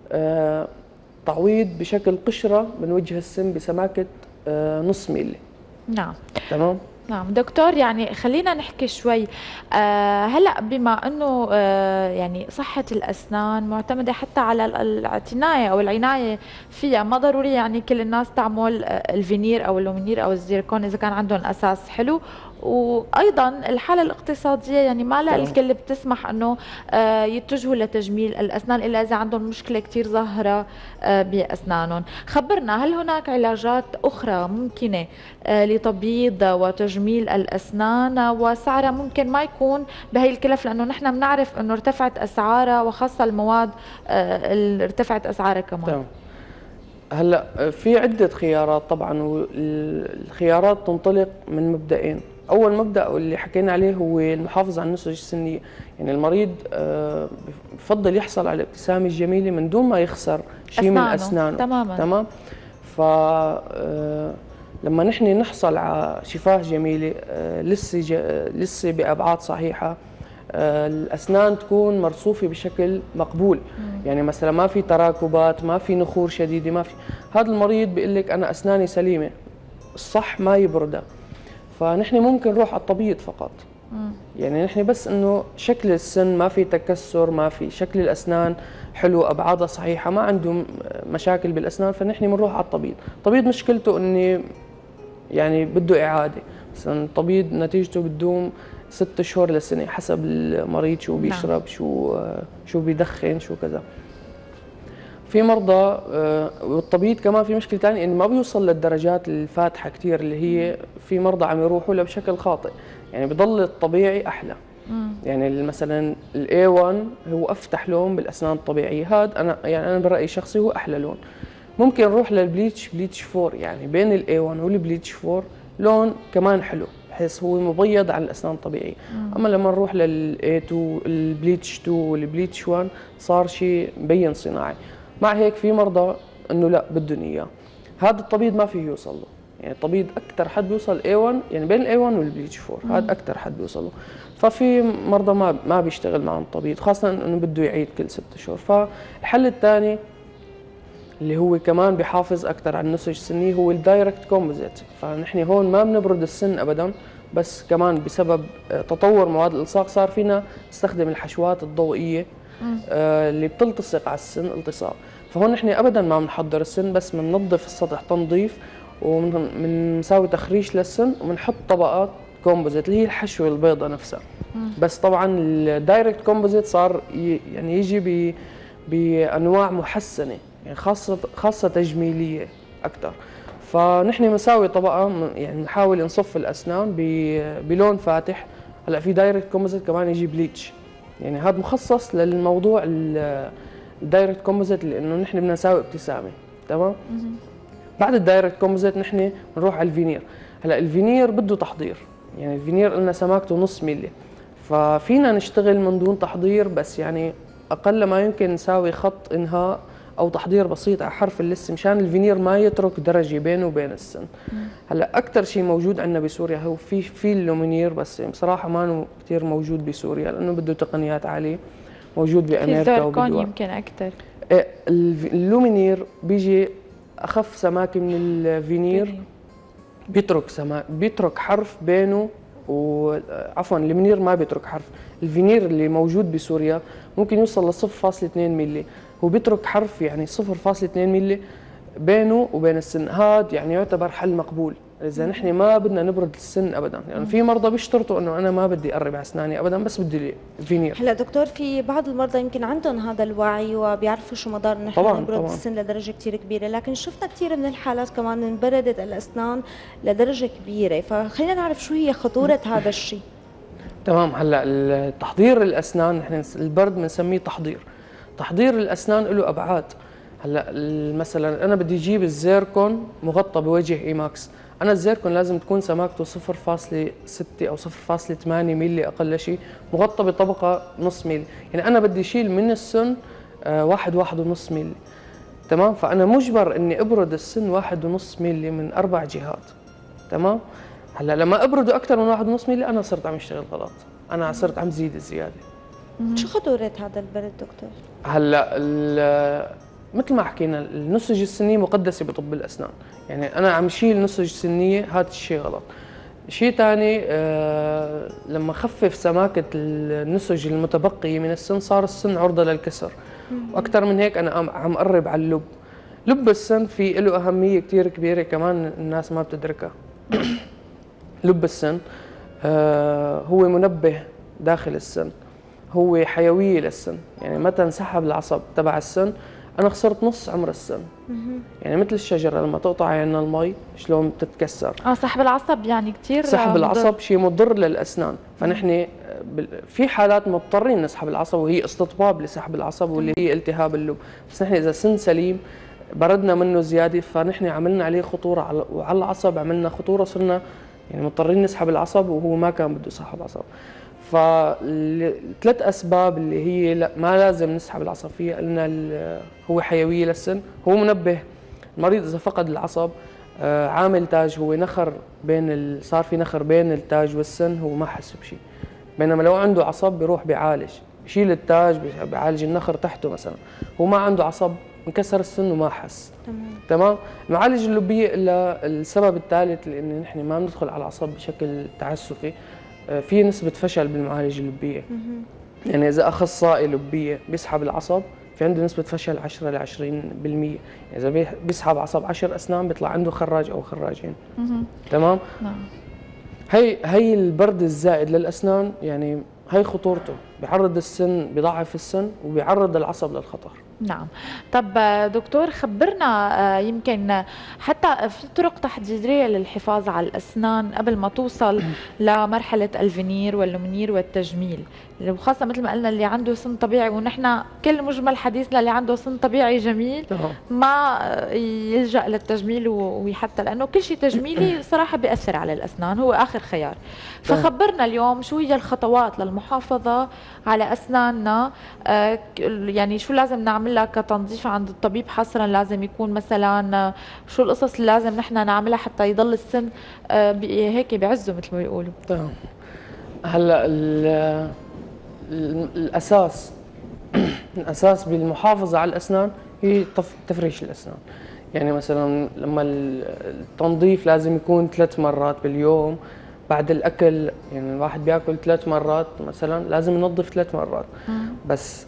تعويض بشكل قشره من وجه السن بسماكه نص ميلي. نعم تمام. نعم دكتور، يعني خلينا نحكي شوي. هلا بما انه يعني صحة الاسنان معتمدة حتى على الاعتناية او العناية فيها، ما ضروري يعني كل الناس تعمل الفينير او اللومينير او الزيركون اذا كان عندهم اساس حلو. وايضا الحاله الاقتصاديه يعني ما لا الكل بتسمح انه يتجهوا لتجميل الاسنان الا اذا عندهم مشكله كثير ظاهره باسنانهم. خبرنا، هل هناك علاجات اخرى ممكنه لتبييض وتجميل الاسنان وسعرها ممكن ما يكون بهي الكلف، لانه نحن بنعرف انه ارتفعت اسعارها وخاصه المواد ارتفعت اسعارها كمان. تمام. هلا في عده خيارات طبعا، والخيارات تنطلق من مبدئين. اول مبدا واللي حكينا عليه هو المحافظه على النسج السنيه، يعني المريض بفضل يحصل على الابتسامه الجميله من دون ما يخسر شيء من اسنانه. تمام. ف لما نحن نحصل على شفاه جميله لسه بابعاد صحيحه، الاسنان تكون مرصوفه بشكل مقبول، يعني مثلا ما في تراكبات، ما في نخور شديده، ما في. هذا المريض بيقول لك انا اسناني سليمه، الصح ما يبردها. فنحن ممكن نروح على التبييض فقط. يعني نحن بس انه شكل السن ما في تكسر، ما في شكل الاسنان حلو، ابعادها صحيحه، ما عندهم مشاكل بالاسنان، فنحن بنروح على التبييض. التبييض مشكلته اني يعني بده اعاده، مثلا التبييض نتيجته بتدوم 6 شهور لسنه حسب المريض شو بيشرب، شو بيدخن، شو كذا. في مرضى والتبييض كمان في مشكله ثانيه انه ما بيوصل للدرجات الفاتحه كثير، اللي هي في مرضى عم يروحوا لها بشكل خاطئ، يعني بضل الطبيعي احلى. يعني مثلا الاي 1 هو افتح لون بالاسنان الطبيعيه، هذا انا برايي الشخصي هو احلى لون. ممكن نروح للبليتش 4، يعني بين الاي 1 والبليتش 4 لون كمان حلو، بحيث هو مبيض عن الاسنان الطبيعيه. اما لما نروح للاي 2 البليتش 2 والبليتش 1 صار شيء مبين صناعي. مع هيك في مرضى انه لا بدهم اياه، هذا التبييض ما فيه يوصل له، يعني التبييض اكثر حد بيوصل A1، يعني بين الA1 والبليتش 4 هذا اكثر حد بيوصل له. ففي مرضى ما بيشتغل معهم التبييض، خاصه انه بده يعيد كل 6 شهور. فالحل الثاني اللي هو كمان بيحافظ اكثر على النسج السني هو الدايركت كومبوزيت. فنحن هون ما بنبرد السن ابدا، بس كمان بسبب تطور مواد الالصاق صار فينا نستخدم الحشوات الضوئيه اللي بتلتصق على السن التصاق. فهون نحن ابدا ما بنحضر السن، بس بننظف السطح تنظيف وبنساوي تخريش للسن وبنحط طبقات كومبوزيت اللي هي الحشوه البيضاء نفسها. بس طبعا الدايركت كومبوزيت صار يعني يجي بانواع محسنه، يعني خاصه تجميليه اكثر. فنحن بنساوي طبقه، يعني نحاول نصف الاسنان بلون فاتح. هلا في دايركت كومبوزيت كمان يجي بليتش، يعني هذا مخصص للموضوع الدايركت كومبوزيت، لانه نحن بدنا نساوي ابتسامه. تمام. بعد الدايركت كومبوزيت نحن بنروح على الفينير. هلا الفينير بده تحضير، يعني الفينير قلنا سماكته نص ملي، ففينا نشتغل من دون تحضير، بس يعني اقل ما يمكن نساوي خط انهاء او تحضير بسيط على حرف اللثه مشان الفينير ما يترك درجه بينه وبين السن. هلا اكثر شيء موجود عندنا بسوريا هو في اللومينير، بس بصراحه ما كثير موجود بسوريا لانه بده تقنيات عاليه. موجود بامريكا وبدول يمكن اكثر. اللومينير بيجي اخف سماكه من الفينير، بيترك حرف بينه عفوا اللومينير ما بيترك حرف. الفينير اللي موجود بسوريا ممكن يوصل ل 0.2 ملي، هو بيترك حرف يعني 0.2 ملي بينه وبين السن. هذا يعني يعتبر حل مقبول اذا نحن ما بدنا نبرد السن ابدا. يعني في مرضى بيشترطوا انه انا ما بدي اقرب على اسناني ابدا، بس بدي لي فينير. هلا دكتور، في بعض المرضى يمكن عندهم هذا الوعي وبيعرفوا شو مدار نحن نبرد السن لدرجه كثير كبيره، لكن شفنا كثير من الحالات كمان انبردت الاسنان لدرجه كبيره. فخلينا نعرف شو هي خطوره هذا الشيء. تمام. هلا تحضير الاسنان نحن البرد بنسميه تحضير الاسنان له ابعاد. هلا مثلا انا بدي اجيب الزيركون مغطى بوجه ايماكس، انا الزيركون لازم تكون سماكته 0.6 او 0.8 ملي اقل شيء، مغطى بطبقه نص ملي، يعني انا بدي اشيل من السن 1.5 ملي. تمام. فانا مجبر اني ابرد السن 1.5 مللي من 4 جهات. تمام. هلا لما ابرده اكثر من 1.5 مللي انا صرت عم اشتغل غلط، انا صرت عم زيد الزياده. شو خطورة هذا البرد دكتور؟ هلا مثل ما حكينا النسج السنيه مقدسه بطب الاسنان، يعني انا عم شيل نسج سنيه، هذا الشيء غلط. شيء ثاني لما خفف سماكه النسج المتبقيه من السن صار السن عرضه للكسر، واكثر من هيك انا عم قرب على اللب. لب السن في له اهميه كثير كبيره كمان الناس ما بتدركها. لب السن هو منبه داخل السن، هو حيويه للسن، يعني متى انسحب العصب تبع السن انا خسرت نص عمر السن. يعني مثل الشجره لما تقطع عنا المي شلون بتتكسر. سحب العصب يعني كثير سحب العصب شيء مضر للاسنان، فنحن في حالات مضطرين نسحب العصب وهي استطباب لسحب العصب واللي هي التهاب اللب، بس نحن اذا سن سليم بردنا منه زياده فنحن عملنا عليه خطوره، وعلى العصب عملنا خطوره، صرنا يعني مضطرين نسحب العصب وهو ما كان بده يسحب عصب. فالثلاث اسباب اللي هي لا ما لازم نسحب العصب فيها، قلنا هو حيويه للسن، هو منبه المريض اذا فقد العصب، عامل تاج هو نخر صار في نخر بين التاج والسن، هو ما حس بشيء. بينما لو عنده عصب بيروح بيعالج، بيشيل التاج بيعالج النخر تحته مثلا، هو ما عنده عصب انكسر السن وما حس. تمام. المعالجه اللبيه الا السبب الثالث لان نحن ما بندخل على العصب بشكل تعسفي، في نسبه فشل بالمعالجه اللبيه. يعني اذا اخصائي لبيه بيسحب العصب في عنده نسبه فشل 10 ل 20%، اذا بيسحب عصب 10 اسنان بيطلع عنده خراج او خراجين. تمام. هي البرد الزائد للاسنان يعني هي خطورته، بيعرض السن، بيضعف السن وبيعرض العصب للخطر. نعم. طب دكتور خبرنا يمكن حتى في طرق تحضيرية للحفاظ على الأسنان قبل ما توصل لمرحلة الفينير واللومينير والتجميل، وخاصة مثل ما قلنا اللي عنده سن طبيعي، ونحن كل مجمل حديثنا اللي عنده سن طبيعي جميل ما يلجأ للتجميل، وحتى لأنه كل شيء تجميلي صراحة بيأثر على الأسنان، هو آخر خيار. فخبرنا اليوم شو هي الخطوات للمحافظة على أسناننا، يعني شو لازم نعملها كتنظيف عند الطبيب حصرا، لازم يكون مثلا شو القصص اللي لازم نحن نعملها حتى يضل السن هيك بعزه مثل ما بيقولوا. تمام. هلا الاساس بالمحافظه على الاسنان هي تفريش الاسنان. يعني مثلا لما التنظيف لازم يكون 3 مرات باليوم بعد الاكل، يعني الواحد بياكل 3 مرات مثلا لازم ينظف 3 مرات. بس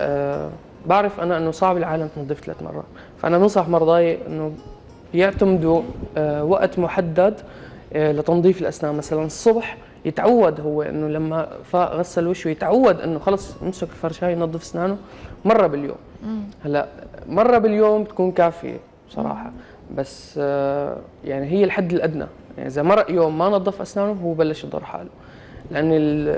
بعرف انا انه صعب العالم تنظف 3 مرات، فانا بنصح مرضاي انه يعتمدوا وقت محدد لتنظيف الاسنان. مثلا الصبح يتعود هو انه لما غسل وشه يتعود انه خلص يمسك الفرشايه ينظف اسنانه مره باليوم. هلا مره باليوم بتكون كافيه بصراحه، بس يعني هي الحد الادنى. يعني اذا مرق يوم ما نظف اسنانه هو بلش يضر حاله، لان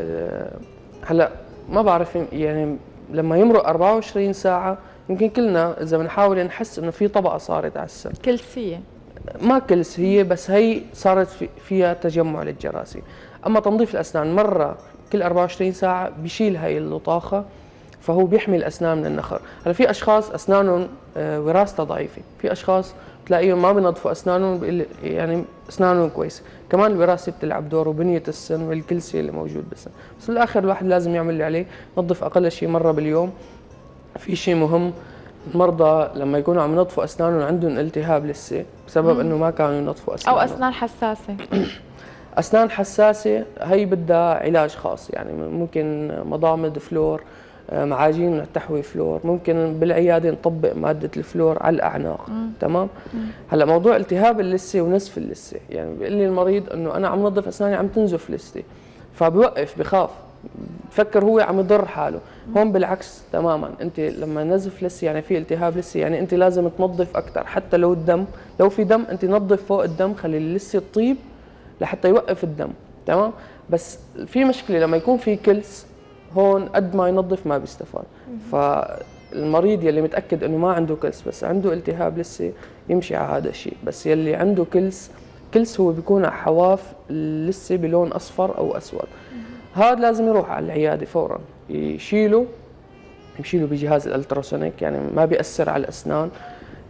هلا ما بعرف يعني لما يمرق 24 ساعه يمكن كلنا اذا بنحاول نحس انه في طبقه صارت على السن كلسيه، ما كلسيه بس هي صارت فيها تجمع للجراثيم. اما تنظيف الاسنان مره كل 24 ساعه بيشيل هاي اللطاخه، فهو بيحمي الاسنان من النخر. هلا في اشخاص اسنانهم وراثتها ضعيفه، في اشخاص تلاقيهم ما بينظفوا اسنانهم يعني اسنانهم كويسه، كمان الوراثه بتلعب دور وبنيه السن والكلسيه اللي موجود بالسن. بس بالاخر الواحد لازم يعمل اللي عليه، ينظف اقل شيء مره باليوم. في شيء مهم، المرضى لما يكونوا عم ينظفوا اسنانهم عندهم التهاب لسه بسبب انه ما كانوا ينظفوا اسنانهم، او اسنان حساسه. اسنان حساسه هي بدها علاج خاص، يعني ممكن مضامض فلور، معاجين التحوي فلور، ممكن بالعياده نطبق ماده الفلور على الاعناق. تمام. هلا موضوع التهاب اللثه ونزف اللثه، يعني بيقول لي المريض انه انا عم نظف اسناني عم تنزف لثتي، فبوقف بخاف، بفكر هو عم يضر حاله. هون بالعكس تماما، انت لما نزف لثه يعني في التهاب لثه، يعني انت لازم تنظف اكثر، حتى لو الدم لو في دم انت نظف فوق الدم، خلي اللثه تطيب لحتى يوقف الدم. تمام. بس في مشكله لما يكون في كلس هون قد ما ينظف ما بيستفاد. فالمريض يلي متاكد انه ما عنده كلس بس عنده التهاب لسه يمشي على هذا الشيء، بس يلي عنده كلس هو بيكون على حواف لسه بلون اصفر او اسود، هذا لازم يروح على العياده فورا، يشيله بجهاز الالتراسونيك، يعني ما بيأثر على الاسنان.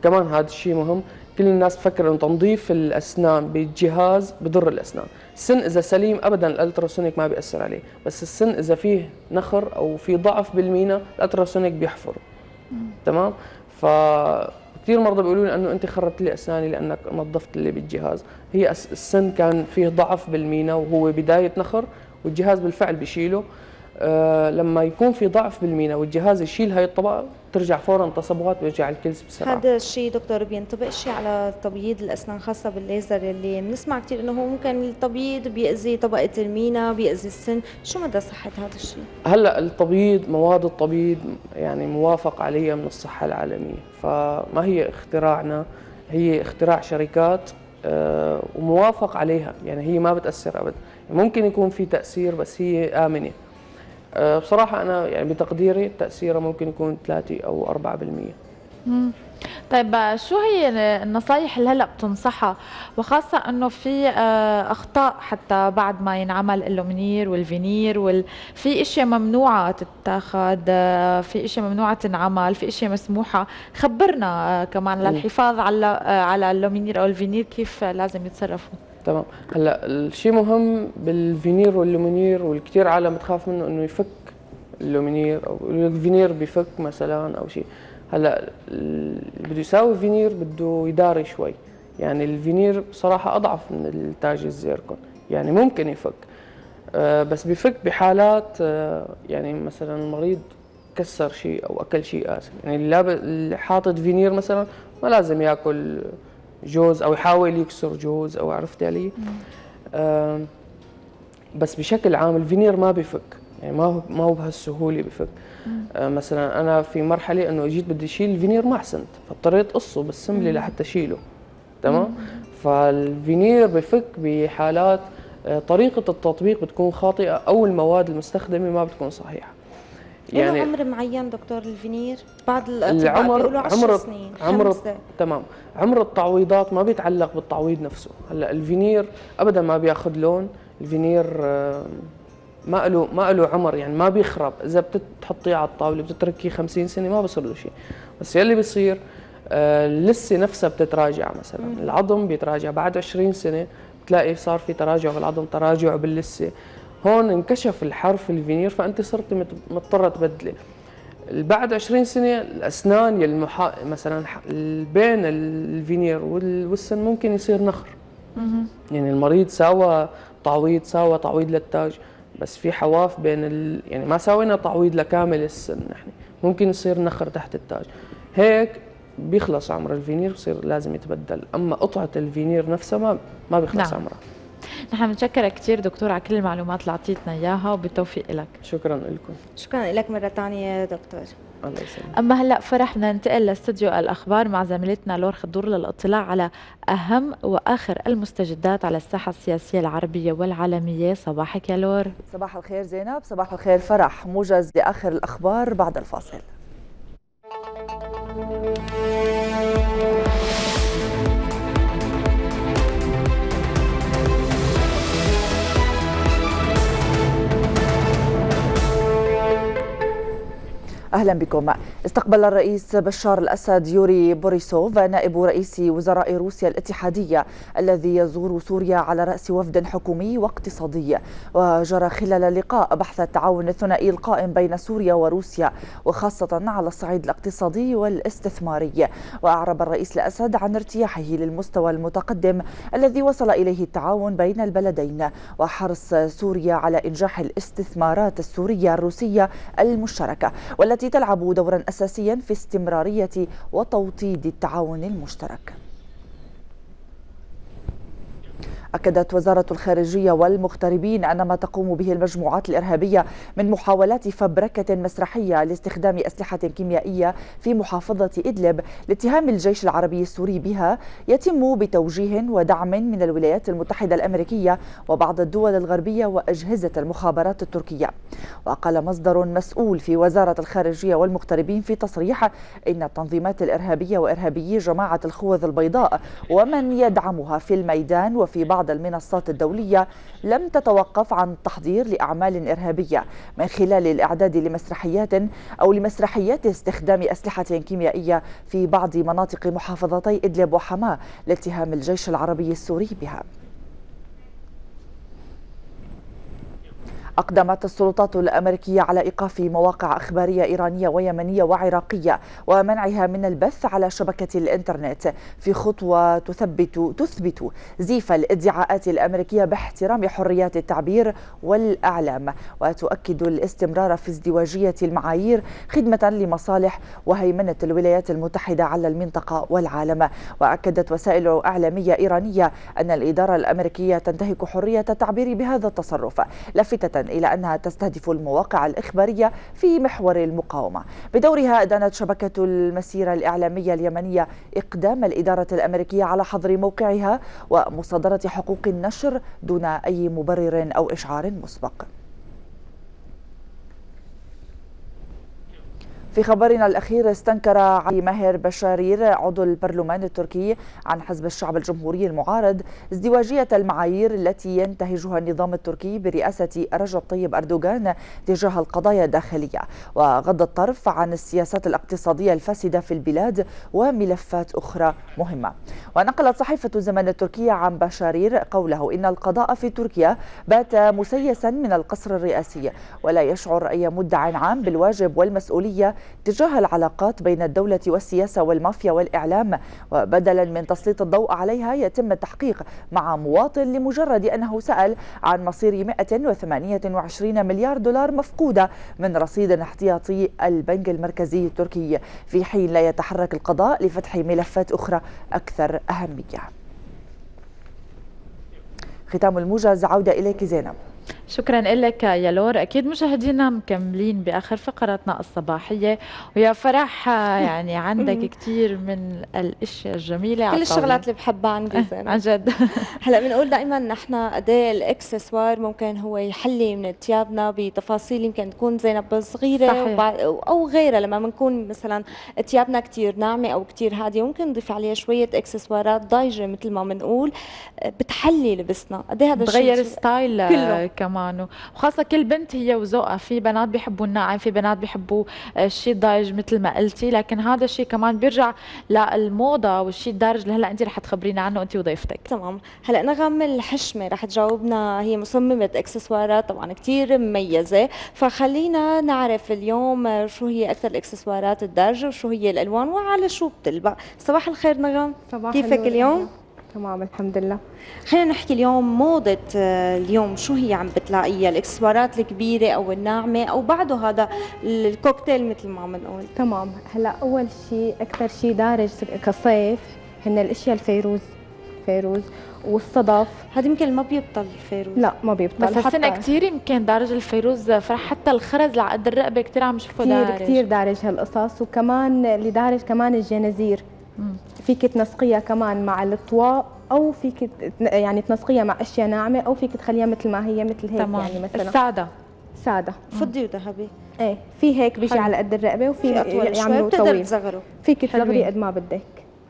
كمان هذا الشيء مهم. كل الناس تفكر انه تنظيف الاسنان بالجهاز بضر الاسنان. السن اذا سليم ابدا الالتراسونيك ما بياثر عليه، بس السن اذا فيه نخر او في ضعف بالمينا الالتراسونيك بيحفره. تمام؟ فكثير مرضى بيقولوا لي انه انت خربت لي اسناني لانك نظفت لي بالجهاز. هي السن كان فيه ضعف بالمينا وهو بدايه نخر، والجهاز بالفعل بيشيله. لما يكون في ضعف بالمينا والجهاز يشيل هاي الطبقه ترجع فورا تصبغات ويرجع الكلس بسرعه. هذا الشيء دكتور بينطبق شيء على تبييض الاسنان خاصه بالليزر اللي بنسمع كثير انه هو ممكن التبييض بيأذي طبقه المينا، بيأذي السن، شو مدى صحه هذا الشيء؟ هلا التبييض، مواد التبييض يعني موافق عليها من الصحه العالميه، فما هي اختراعنا، هي اختراع شركات وموافق عليها، يعني هي ما بتاثر ابدا. ممكن يكون في تاثير بس هي امنه. بصراحة أنا يعني بتقديري تأثيره ممكن يكون 3 أو 4%. طيب شو هي النصايح اللي هلا بتنصحها، وخاصة انه في اخطاء حتى بعد ما ينعمل اللومينير والفينير في اشياء ممنوعة تتاخذ، في اشياء ممنوعة تنعمل، في اشياء مسموحة، خبرنا كمان للحفاظ على اللومينير او الفينير كيف لازم يتصرفوا. تمام. هلا الشيء مهم بالفينير واللومينير والكثير عالم بتخاف منه انه يفك اللومينير او الفينير بفك مثلا او شيء. هلا اللي بده يساوي فينير بده يداري شوي، يعني الفينير بصراحه اضعف من التاج الزيركون، يعني ممكن يفك بس بفك بحالات يعني مثلا المريض كسر شيء او اكل شيء اسف، يعني اللي حاطط فينير مثلا ما لازم ياكل جوز او يحاول يكسر جوز او عرفتي علي. بس بشكل عام الفينير ما بيفك، يعني ما هو بهالسهوله بفك. مثلا انا في مرحله انه جيت بدي اشيل الفينير ما حسنت، فاضطريت اقصه بالسمله لحتى اشيله. تمام؟ فالفينير بفك بحالات طريقه التطبيق بتكون خاطئه او المواد المستخدمه ما بتكون صحيحه. يعني عمر معين دكتور الفينير؟ بعض الاطباء بيقولوا 10 سنين، تمام. عمر التعويضات ما بيتعلق بالتعويض نفسه. هلا الفينير ابدا ما بياخذ لون، الفينير ما له عمر، يعني ما بيخرب. اذا بتحطيه على الطاوله بتتركيه 50 سنه ما بصير له شيء. بس يلي بيصير اللثه نفسها بتتراجع، مثلا العظم بيتراجع بعد 20 سنه بتلاقي صار في تراجع بالعظم، تراجع باللثه. هون انكشف الحرف الفينير فانت صرت مضطره تبدله. بعد 20 سنه الاسنان مثلا بين الفينير والسن ممكن يصير نخر. يعني المريض ساوى تعويض للتاج بس في حواف بين يعني ما ساوينا تعويض لكامل السن، نحن ممكن يصير نخر تحت التاج، هيك بيخلص عمر الفينير بصير لازم يتبدل. اما قطعه الفينير نفسها ما بيخلص عمرها. نحن بنشكرك كثير دكتور على كل المعلومات اللي اعطيتنا اياها، وبالتوفيق لك. شكرا لكم. شكرا لك مره ثانيه دكتور. الله يسلمك. اما هلا فرح بدنا ننتقل لاستوديو الاخبار مع زميلتنا لور خضور للاطلاع على اهم واخر المستجدات على الساحه السياسيه العربيه والعالميه. صباحك يا لور. صباح الخير زينب. صباح الخير فرح. موجز لاخر الاخبار بعد الفاصل. أهلا بكم. استقبل الرئيس بشار الأسد يوري بوريسوف نائب رئيس وزراء روسيا الاتحادية الذي يزور سوريا على رأس وفد حكومي واقتصادي. وجرى خلال اللقاء بحث التعاون الثنائي القائم بين سوريا وروسيا وخاصة على الصعيد الاقتصادي والاستثماري. وأعرب الرئيس الأسد عن ارتياحه للمستوى المتقدم الذي وصل إليه التعاون بين البلدين وحرص سوريا على إنجاح الاستثمارات السورية الروسية المشتركة والتي تلعب دورا أساسيا في استمرارية وتوطيد التعاون المشترك. أكدت وزارة الخارجية والمغتربين أن ما تقوم به المجموعات الإرهابية من محاولات فبركة مسرحية لاستخدام أسلحة كيميائية في محافظة إدلب لاتهام الجيش العربي السوري بها يتم بتوجيه ودعم من الولايات المتحدة الأمريكية وبعض الدول الغربية وأجهزة المخابرات التركية. وقال مصدر مسؤول في وزارة الخارجية والمغتربين في تصريح إن التنظيمات الإرهابية وإرهابيي جماعة الخوذ البيضاء ومن يدعمها في الميدان وفي بعض بعض المنصات الدولية لم تتوقف عن التحضير لأعمال إرهابية من خلال الإعداد لمسرحيات استخدام أسلحة كيميائية في بعض مناطق محافظتي إدلب وحماة لاتهام الجيش العربي السوري بها. أقدمت السلطات الأمريكية على إيقاف مواقع إخبارية إيرانية ويمنية وعراقية ومنعها من البث على شبكة الإنترنت في خطوة تثبت زيف الادعاءات الأمريكية باحترام حريات التعبير والإعلام، وتؤكد الاستمرار في ازدواجية المعايير خدمة لمصالح وهيمنة الولايات المتحدة على المنطقة والعالم. وأكدت وسائل إعلامية إيرانية أن الإدارة الأمريكية تنتهك حرية التعبير بهذا التصرف، لافتة إلى أنها تستهدف المواقع الإخبارية في محور المقاومة. بدورها أدانت شبكة المسيرة الإعلامية اليمنية إقدام الإدارة الأمريكية على حظر موقعها ومصادرة حقوق النشر دون أي مبرر أو إشعار مسبق. في خبرنا الأخير، استنكر علي ماهر بشارير عضو البرلمان التركي عن حزب الشعب الجمهوري المعارض ازدواجية المعايير التي ينتهجها النظام التركي برئاسة رجب طيب أردوغان تجاه القضايا الداخلية، وغض الطرف عن السياسات الاقتصادية الفاسدة في البلاد وملفات أخرى مهمة. ونقلت صحيفة زمان التركية عن بشارير قوله إن القضاء في تركيا بات مسيسا من القصر الرئاسي، ولا يشعر أي مدع عام بالواجب والمسؤولية تجاه العلاقات بين الدولة والسياسة والمافيا والإعلام، وبدلا من تسليط الضوء عليها يتم التحقيق مع مواطن لمجرد أنه سأل عن مصير 128 مليار دولار مفقودة من رصيد احتياطي البنك المركزي التركي، في حين لا يتحرك القضاء لفتح ملفات أخرى أكثر أهمية. ختام الموجز، عودة إليك زينب. شكرا لك يا لور. اكيد مشاهدينا مكملين باخر فقراتنا الصباحيه، ويا فرح يعني عندك كثير من الاشياء الجميله، كل الشغلات اللي بحبها عندي زين عن جد. هلا بنقول دائما نحن قد ايه الاكسسوار ممكن هو يحلي من ثيابنا بتفاصيل يمكن تكون زينب صغيره او غيرها. لما بنكون مثلا ثيابنا كثير ناعمه او كثير هاديه ممكن نضيف عليها شويه اكسسوارات ضايجه مثل ما بنقول بتحلي لبسنا. قد ايه هذا الشيء بتغير ستايل كله كمان، وخاصة كل بنت هي وذوقها. في بنات بيحبوا الناعم، في بنات بيحبوا الشيء الضايج مثل ما قلتي، لكن هذا الشيء كمان بيرجع للموضة والشيء الدارج اللي هلا انت رح تخبرينا عنه انت وضيفتك. تمام. هلا نغم الحشمة رح تجاوبنا، هي مصممة اكسسوارات طبعا كثير مميزة، فخلينا نعرف اليوم شو هي اكثر الاكسسوارات الدارجة وشو هي الالوان وعلى شو بتلبق. صباح الخير نغم، كيفك اليوم؟ تمام الحمد لله. خلينا نحكي اليوم موضة اليوم شو هي عم بتلاقيها، الاكسسوارات الكبيرة او الناعمة او بعده هذا الكوكتيل مثل ما بنقول. تمام. هلا اول شيء اكثر شيء دارج كصيف هن الاشياء الفيروز والصدف. هذا يمكن ما بيبطل الفيروز. لا ما بيبطل، بس هالسنة كثير يمكن دارج الفيروز، فرح حتى الخرز لعقد الرقبة كثير عم نشوفه دارج. كثير دارج هالقصص. وكمان اللي دارج كمان الجنازير، فيك تنسقيها كمان مع الطواء او فيك يعني تنسقيها مع اشياء ناعمه او فيك تخليها مثل ما هي مثل هيك. تمام. يعني مثلا ساده فضي وذهبي. ايه في هيك بيجي على قد الرقبه وفي يعملوا طويل، فيك تصغري قد ما بدك.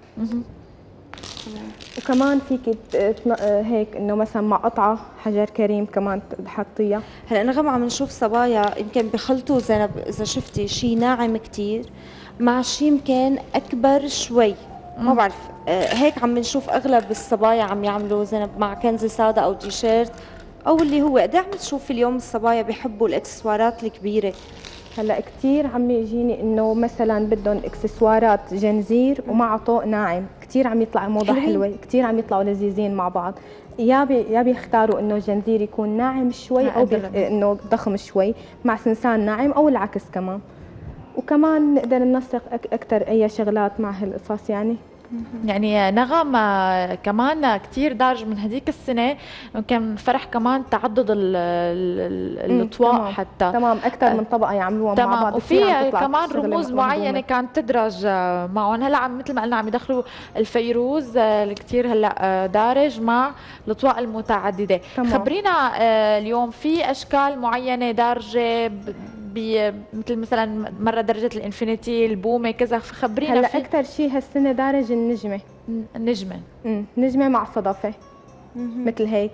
وكمان فيك هيك انه مثلا مع قطعه حجر كريم كمان تحطيها. هلا نغم عم نشوف صبايا يمكن بخلطوا زينب اذا شفتي شيء ناعم كثير مع شيء يمكن اكبر شوي، ما بعرف هيك عم نشوف اغلب الصبايا عم يعملوا زينب مع كنزه ساده او تيشيرت او اللي هو قد عم تشوف اليوم الصبايا بيحبوا الاكسسوارات الكبيره. هلا كثير عم يجيني انه مثلا بدهم اكسسوارات جنزير ومع طوق ناعم، كثير عم يطلع موضه حلوه، كثير عم يطلعوا لذيذين مع بعض. يا بيختاروا انه الجنزير يكون ناعم شوي او انه ضخم شوي مع سنسان ناعم او العكس كمان. وكمان نقدر ننسق اكثر اي شغلات مع هالقصص. يعني نغم كمان كثير دارج من هذيك السنه كان فرح كمان تعدد الاطواق حتى. تمام. اكثر من طبقه يعملوها مع بعض. وفي كمان رموز معينه كانت تدرج معهم. هلا مثل ما قلنا عم يدخلوا الفيروز كثير هلا دارج مع الاطواق المتعدده. خبرينا اليوم في اشكال معينه دارجه مثل مثلا مره درجه الانفينيتي البومه كذا، خبرينا. هلا اكثر شيء هالسنه دارج النجمه. نجمه نجمه مع صدفه. مثل هيك.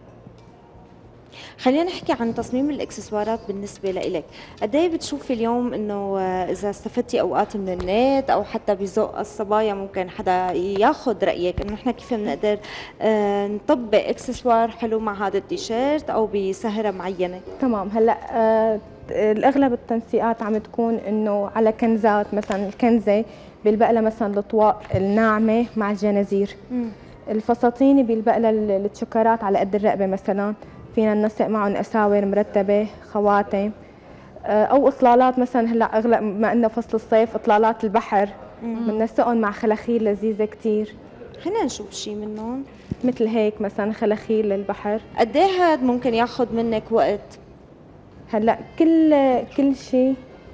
خلينا نحكي عن تصميم الاكسسوارات بالنسبه لإلك، قد ايه بتشوفي اليوم انه اذا استفدتي اوقات من النت او حتى بذوق الصبايا ممكن حدا ياخذ رايك انه نحن كيف بنقدر نطبق اكسسوار حلو مع هذا التيشيرت او بسهره معينه؟ تمام. هلا الاغلب التنسيقات عم تكون انه على كنزات، مثلا الكنزه بيلبق لها مثلا الاطواق الناعمه مع الجنازير. الفساتين بيلبق لها التشكرات على قد الرقبه، مثلا فينا ننسق معهم اساور مرتبه، خواتم، او اطلالات. مثلا هلا اغلب ما انه فصل الصيف اطلالات البحر بننسقهم مع خلاخيل لذيذه كثير. خلينا نشوف شيء منهم مثل هيك، مثلا خلاخيل للبحر. قد ايه هاد ممكن ياخذ منك وقت؟ هلا كل شيء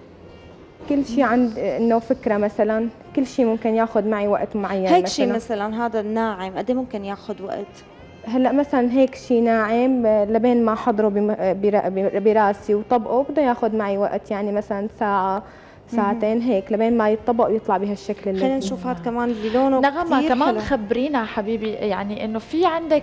عند انه فكره، مثلا كل شيء ممكن ياخذ معي وقت معين. هيك شيء مثلا هذا الناعم قد ايه ممكن ياخذ وقت؟ هلا مثلا هيك شيء ناعم لبين ما احضره براسي وطبقه بده ياخذ معي وقت، يعني مثلا ساعه ساعتين هيك لبين ما يطبق ويطلع بهالشكل اللي خلينا نشوف هذا كمان اللي لونه نغمة كمان حلو. خبرينا حبيبي، يعني انه في عندك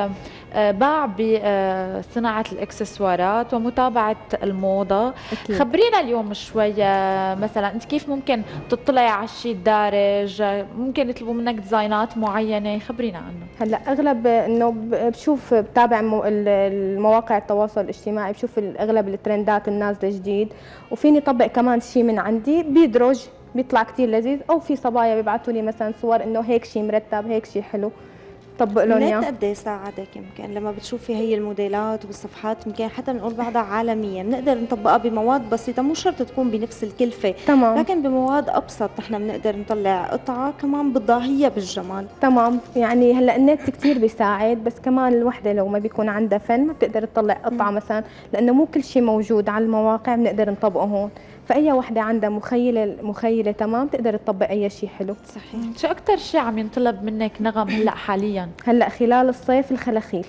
باع بصناعة الاكسسوارات ومتابعة الموضة. أكيد. خبرينا اليوم شوي مثلا انت كيف ممكن تطلعي على الشيء الدارج، ممكن يطلبوا منك ديزاينات معينة، خبرينا عنه. هلا اغلب انه بشوف بتابع المواقع التواصل الاجتماعي، بشوف اغلب الترندات النازله جديد، وفيني طبق كمان شيء من عندي بيدرج بيطلع كتير لذيذ، او في صبايا بيبعثوا لي مثلا صور انه هيك شيء مرتب، هيك شيء حلو طبق لهم اياه. النت قد ايه ساعدك يمكن لما بتشوفي هي الموديلات والصفحات، يمكن حتى بنقول بعضها عالميا بنقدر نطبقها بمواد بسيطه، مو شرط تكون بنفس الكلفه. تمام. لكن بمواد ابسط نحن بنقدر نطلع قطعه كمان بتضاهيها بالجمال. تمام. يعني هلا النت كثير بيساعد، بس كمان الوحده لو ما بيكون عندها فن ما بتقدر تطلع قطعه مثلا، لانه مو كل شيء موجود على المواقع بنقدر نطبقه هون، فأي وحدة عندها مخيلة تمام تقدر تطبق أي شيء حلو. صحيح. شو أكثر شيء عم ينطلب منك نغم هلا حاليا؟ هلا خلال الصيف الخلاخيل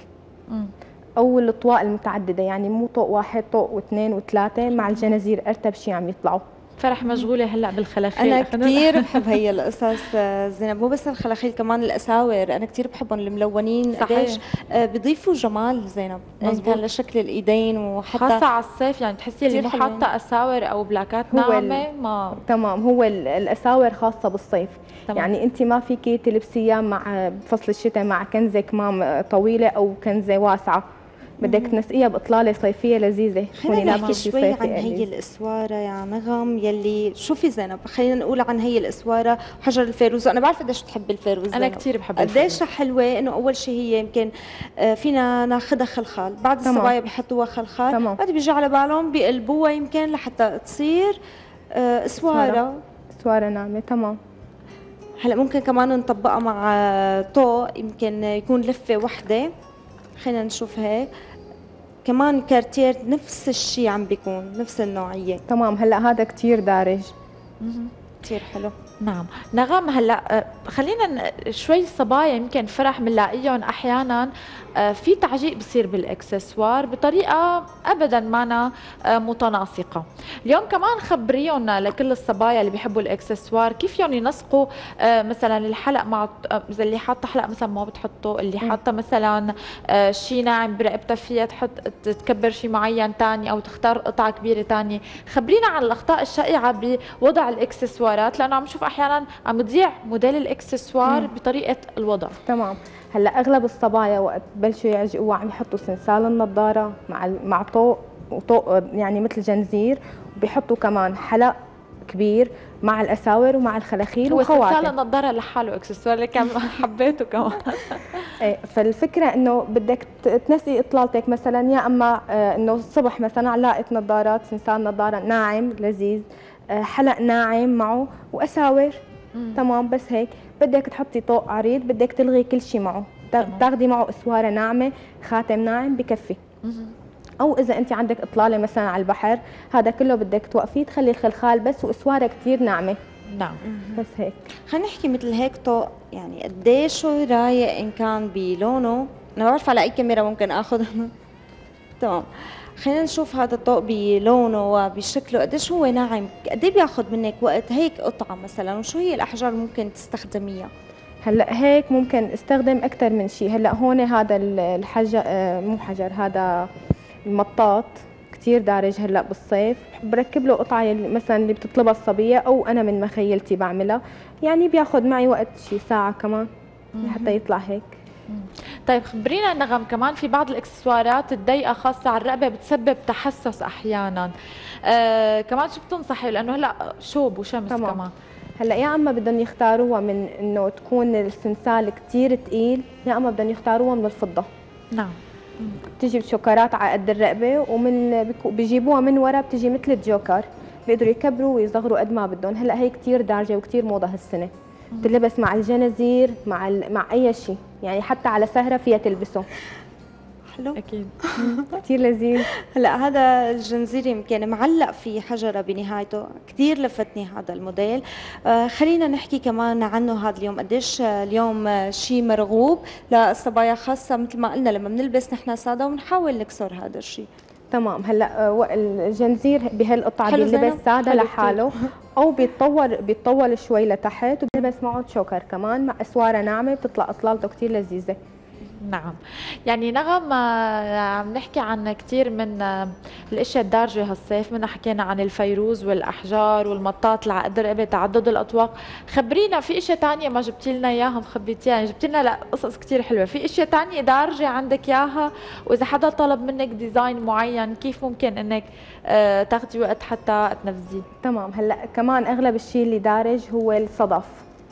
أو الأطواق المتعددة، يعني مو طوق واحد، طوق واثنين وثلاثة مع الجنازير، أرتب شيء عم يطلعوا. فرح مشغولة هلا بالخلاخيل. أنا كثير بحب هي القصص زينب، مو بس الخلاخيل كمان الأساور، أنا كثير بحبهم الملونين. صحيح. بيضيفوا جمال زينب، إن كان لشكل الإيدين وحتى خاصة على الصيف، يعني تحسي اللي مو حاطة أساور أو بلاكات ناعمة ما تمام. هو الأساور خاصة بالصيف. تمام. يعني أنت ما فيكي تلبسيها مع فصل الشتاء مع كنزة كمام طويلة أو كنزة واسعة، بدك تنسقيها بإطلالة صيفية لذيذة. خلينا نحكي شوي عن هي الاسواره يا نغم يلي شوفي زينب، خلينا نقول عن هي الاسواره وحجر الفيروز. انا بعرف قديش بتحبي الفيروز. انا كثير بحب قديش حلوه، انه اول شيء هي يمكن فينا ناخذها خلخال، بعد الصبايا بحطوها خلخال، بعد بيجي على بالهم بيقلبوها يمكن لحتى تصير اسواره ناعمه. تمام. هلا ممكن كمان نطبقها مع طوق يمكن يكون لفه وحده، خلينا نشوف هيك كمان كارتير نفس الشيء عم بيكون نفس النوعيه. تمام. هلا هذا كثير دارج، كثير حلو. نعم نغم، هلا خلينا شوي الصبايا يمكن فرح بنلاقيهم احيانا في تعجيق بصير بالاكسسوار بطريقه ابدا ما متناسقه. اليوم كمان خبريهم لكل الصبايا اللي بيحبوا الاكسسوار كيف ينسقوا مثلا الحلق مع اذا اللي حاطه حلق مثلا ما بتحطه، اللي حاطه مثلا شيء ناعم برقبتها فيها تكبر شيء معين ثاني او تختار قطعه كبيره ثانيه. خبرينا عن الاخطاء الشائعه بوضع الاكسسوارات، لانه عم نشوف احيانا عم تضيع موديل الاكسسوار بطريقه الوضع. تمام. هلا اغلب الصبايا وقت بلشوا يعجقوا عم يحطوا سنسال النظاره مع طوق يعني مثل جنزير، وبيحطوا كمان حلق كبير مع الاساور ومع الخلاخيل وخواتم. هو سنسال النظاره لحاله اكسسوار اللي كان حبيته كمان. فالفكره انه بدك تنسقي اطلالتك مثلا، يا اما انه الصبح مثلا علاقه نظارات، سنسال نظاره ناعم لذيذ، حلق ناعم معه واساور. تمام. بس هيك بدك تحطي طوق عريض، بدك تلغي كل شيء معه، تاخذي معه اسواره ناعمه، خاتم ناعم بكفي. او اذا انت عندك اطلاله مثلا على البحر، هذا كله بدك توقفيه تخلي الخلخال بس واسواره كثير ناعمه. نعم. بس هيك. خلينا نحكي مثل هيك طوق، يعني قديش رايق ان كان بلونه. انا بعرف على اي كاميرا ممكن اخذ تمام. خلينا نشوف هذا الطوق بلونه وبشكله قديش هو ناعم، قد ايه بياخذ منك وقت هيك قطعه مثلا، وشو هي الاحجار اللي ممكن تستخدميها؟ هلا هيك ممكن استخدم اكثر من شيء. هلا هون هذا الحجر، مو حجر، هذا المطاط كثير دارج هلا بالصيف، بركب له قطعه مثلا اللي بتطلبها الصبيه او انا من مخيلتي بعملها، يعني بياخذ معي وقت شي ساعه كمان لحتى يطلع هيك. طيب خبرينا نغم، كمان في بعض الاكسسوارات الضيقه خاصه على الرقبه بتسبب تحسس احيانا، كمان شو بتنصحي؟ لانه هلا شوب وشمس طبعا. كمان هلا يا اما بدهم يختاروها من انه تكون السنسال كثير ثقيل، يا اما بدهم يختاروها من الفضه. نعم. بتيجي بشوكرات على قد الرقبه، ومن بيجيبوها من ورا بتيجي مثل الجوكر، بيقدروا يكبروا ويصغروا قد ما بدهم. هلا هي كثير دارجه وكثير موضه هالسنه، بتلبس مع الجنازير، مع اي شيء، يعني حتى على سهره فيها تلبسه. حلو اكيد. كثير لذيذ. هلا هذا الجنزير يمكن معلق في حجره بنهايته، كثير لفتني هذا الموديل. خلينا نحكي كمان عنه هذا اليوم، قديش اليوم شيء مرغوب للصبايا، خاصه مثل ما قلنا لما بنلبس نحن ساده وبنحاول نكسر هذا الشيء. تمام. هلا الجنزير بهالقطعه بيلبس ساده لحاله او بيتطول شوي لتحت، وبيلبس معه تشوكر كمان مع اسواره ناعمه، بتطلع اطلالته كثير لذيذه. نعم. يعني نغم عم نحكي عن كثير من الاشياء الدارجه هالصيف، منا حكينا عن الفيروز والاحجار والمطاط اللي على قد الرقبه، تعدد الاطواق. خبرينا في اشياء ثانيه ما جبتي لنا اياها مخبيتيها، يعني جبتي لنا لا قصص كثير حلوه، في اشياء ثانيه دارجه عندك اياها؟ واذا حدا طلب منك ديزاين معين كيف ممكن انك تاخذي وقت حتى تنفذيه؟ تمام. هلا كمان اغلب الشيء اللي دارج هو الصدف.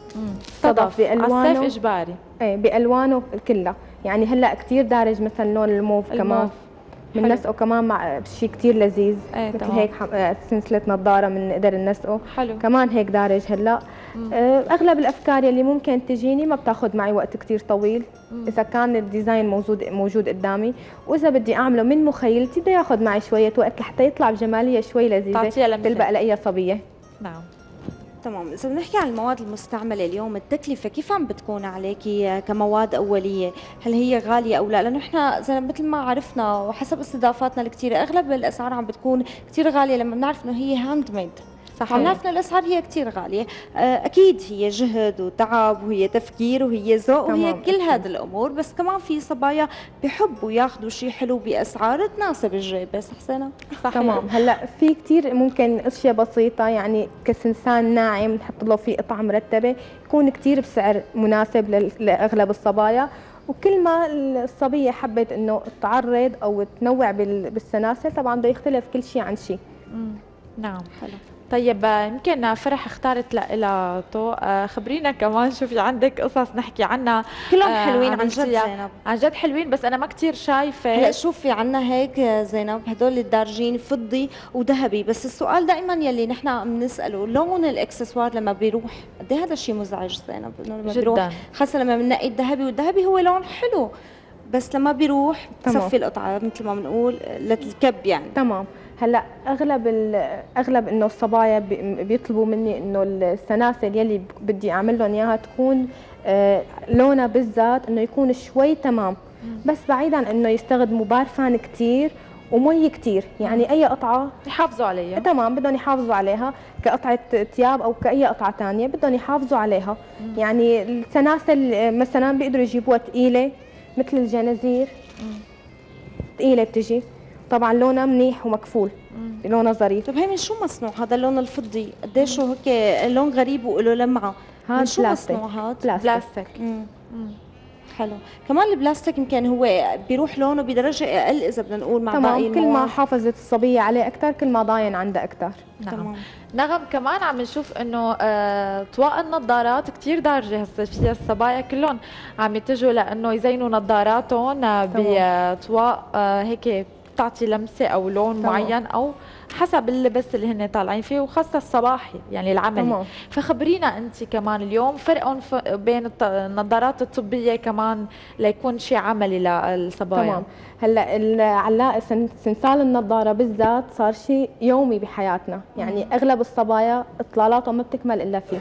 صدف بالوانه على الصيف اجباري. ايه بالوانه كلها، يعني هلا كثير دارج مثلا لون الموف كمان بننسقه كمان مع شيء كثير لذيذ. مثل هيك سلسله نظاره بنقدر ننسقه. حلو. كمان هيك دارج هلا. اغلب الافكار اللي ممكن تجيني ما بتاخذ معي وقت كثير طويل، اذا كان الديزاين موجود قدامي، واذا بدي اعمله من مخيلتي بده ياخذ معي شويه وقت لحتى يطلع بجماليه شوي لذيذه تلبق لاي صبيه. نعم. تمام. إذا بنحكي عن المواد المستعملة اليوم، التكلفة كيف عم بتكون عليكي كمواد أولية؟ هل هي غالية أو لا؟ لأنه إحنا زي مثل ما عرفنا وحسب استضافاتنا الكثيرة أغلب الأسعار عم بتكون كثير غالية لما بنعرف إنه هي هاند ميد. صحيح. عم نعرف إنه الأسعار هي كثير غالية، أكيد هي جهد وتعب وهي تفكير وهي ذوق وهي كل هذه الأمور، بس كمان في صبايا بيحبوا ياخذوا شيء حلو بأسعار تناسب الجيب. بس حسنا صحيح. تمام. هلا في كثير ممكن اشياء بسيطه، يعني كسنسان ناعم نحط له فيه قطعه مرتبه، يكون كثير بسعر مناسب لاغلب الصبايا. وكل ما الصبيه حبت انه تعرض او تنوع بالسلاسل، طبعا بده يختلف كل شيء عن شيء. نعم. حلو. طيب يمكن فرح اختارت لها طوق، خبرينا كمان شو في عندك قصص نحكي عنها. كلهم حلوين عن جد زينب، عن جد حلوين، بس انا ما كثير شايفه. هلا شوفي عنا هيك زينب، هدول الدارجين فضي وذهبي، بس السؤال دائما يلي نحن عم نساله لون الاكسسوار لما بيروح قد ايه هذا الشيء مزعج زينب، انه لما بيروح خاصه لما بننقي الذهبي، والذهبي هو لون حلو بس لما بيروح بتصفي القطعه مثل ما بنقول للكب يعني. تمام. هلا اغلب انه الصبايا بيطلبوا مني انه السلاسل يلي بدي اعمل لهم اياها تكون لونها بالذات انه يكون شوي تمام، بس بعيدا عن انه يستخدموا بارفان كثير ومي كثير، يعني اي قطعه يحافظوا عليها. تمام، بدهم يحافظوا عليها كقطعه ثياب او كاي قطعه ثانيه بدهم يحافظوا عليها. يعني السلاسل مثلا بيقدروا يجيبوها ثقيله مثل الجنازير، ثقيله بتجي طبعا لونها منيح ومكفول، لونها ظريف. طيب هي من شو مصنوع هذا اللون الفضي؟ قديش هيك لون غريب وله لمعه، من شو مصنوع هذا؟ بلاستيك. حلو. كمان البلاستيك يمكن هو بيروح لونه بدرجه اقل اذا بدنا نقول مع باقي كل ما حافظت الصبيه عليه اكثر كل ما ضاين عندها اكثر. نعم. نغم كمان عم نشوف انه طواق النظارات كثير دارجه هسه، فيها الصبايا كلهم عم يتجهوا لانه يزينوا نظاراتهم بطواق هيك بتعطي لمسه او لون معين او حسب اللبس اللي هن طالعين فيه، وخاصه الصباحي يعني العملي. فخبرينا انت كمان اليوم فرقهم بين النظارات الطبيه كمان ليكون شيء عملي للصبايا. تمام. هلا سنسال النظاره بالذات صار شيء يومي بحياتنا، يعني اغلب الصبايا اطلالاتهم ما بتكمل الا فيه.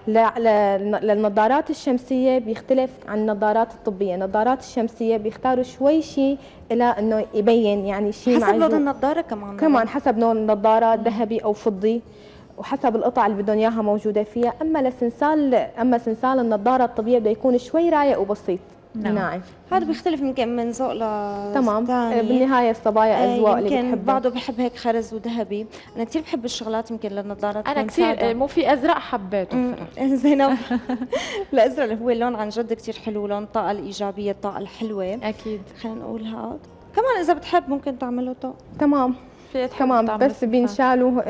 للنظارات الشمسيه بيختلف عن النظارات الطبيه، النظارات الشمسيه بيختاروا شوي شيء الى انه يبين يعني شيء حسب لون النظاره كمان حسب لون النظاره ذهبي او فضي، وحسب القطع اللي بدهم اياها موجوده فيها. اما سنسال النظاره الطبيه بده يكون شوي رايق وبسيط. نعم. هذا بيختلف يمكن من ذوق تمام. بالنهايه الصبايا اذواق اللي يمكن بتحبها. بعضه بحب هيك خرز وذهبي. انا كثير بحب الشغلات يمكن للنظارات. انا كثير مو في ازرق حبيته زينب. الازرق اللي هو اللون عن جد كثير حلو، لون الطاقه الايجابيه، الطاقه الحلوه. اكيد. خلينا نقول هذا كمان اذا بتحب ممكن تعمله طاقه. تمام بس بينشالوا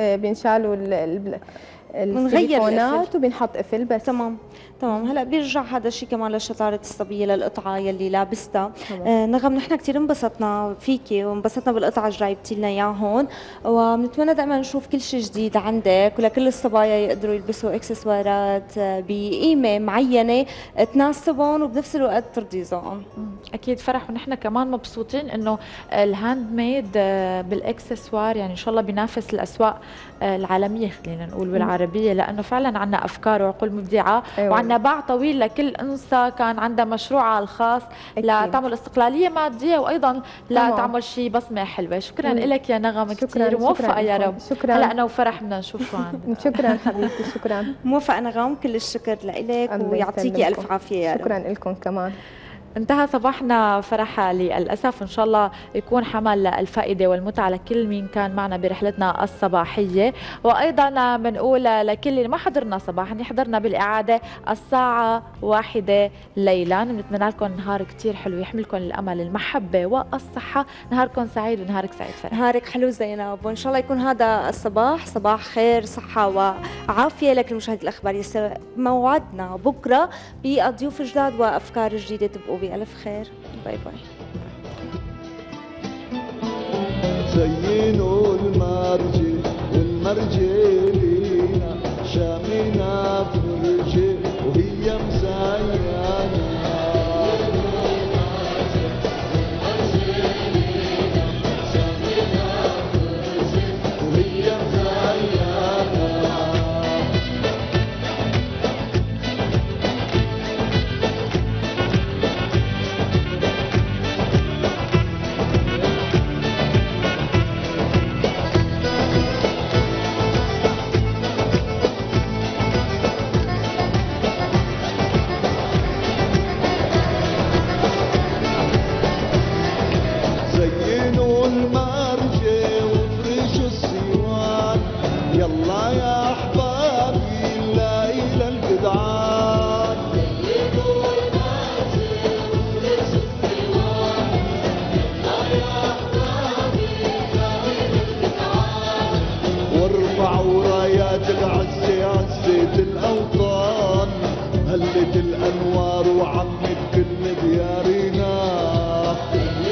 السيليكونات وبنحط قفل بس. تمام. هلا بيرجع هذا الشيء كمان للشطاره الصبيه للقطعه يلي لابستها. نغم نحن كثير انبسطنا فيكي وانبسطنا بالقطعه اللي جايبتي لنا اياها هون، وبنتمنى دائما نشوف كل شيء جديد عندك، ولكل الصبايا يقدروا يلبسوا اكسسوارات بقيمه معينه تناسبهم وبنفس الوقت ترضي ذوقهم. اكيد فرح، ونحن كمان مبسوطين انه الهاند ميد بالاكسسوار يعني ان شاء الله بينافس الاسواق العالميه خلينا نقول والعربيه، لانه فعلا عندنا افكار وعقول مبدعه. أيوة. وعندنا باع طويل لكل انثى كان عندها مشروعها الخاص لتعمل استقلاليه ماديه وايضا لتعمل شيء بصمه حلوه. شكرا لك يا نغم، كثير موفقه يا رب. شكرا. هلا انا وفرح بدنا نشوف شو عندك. شكرا حبيبتي. شكرا. موفقه نغم، كل الشكر لك ويعطيكي الف عافيه يا رب. شكرا لكم كمان. انتهى صباحنا فرح للأسف، إن شاء الله يكون حمل الفائدة والمتعة لكل مين كان معنا برحلتنا الصباحية، وأيضا بنقول لكل اللي ما حضرنا صباحا يحضرنا بالإعادة الساعة 1 ليلا. بنتمنى لكم نهار كتير حلو يحملكم الأمل، المحبة والصحة. نهاركم سعيد ونهارك سعيد فرح. نهارك حلو زينب، وإن شاء الله يكون هذا الصباح صباح خير صحة وعافية لك المشاهد الأخباري. موعدنا بكرة بضيوف جداد وأفكار جديدة، تبقوا بألف خير. باي باي. زينوا المرجي لينا شامينا فرجي وهي مزينة. هلت الأنوار وعمت كل ديارنا.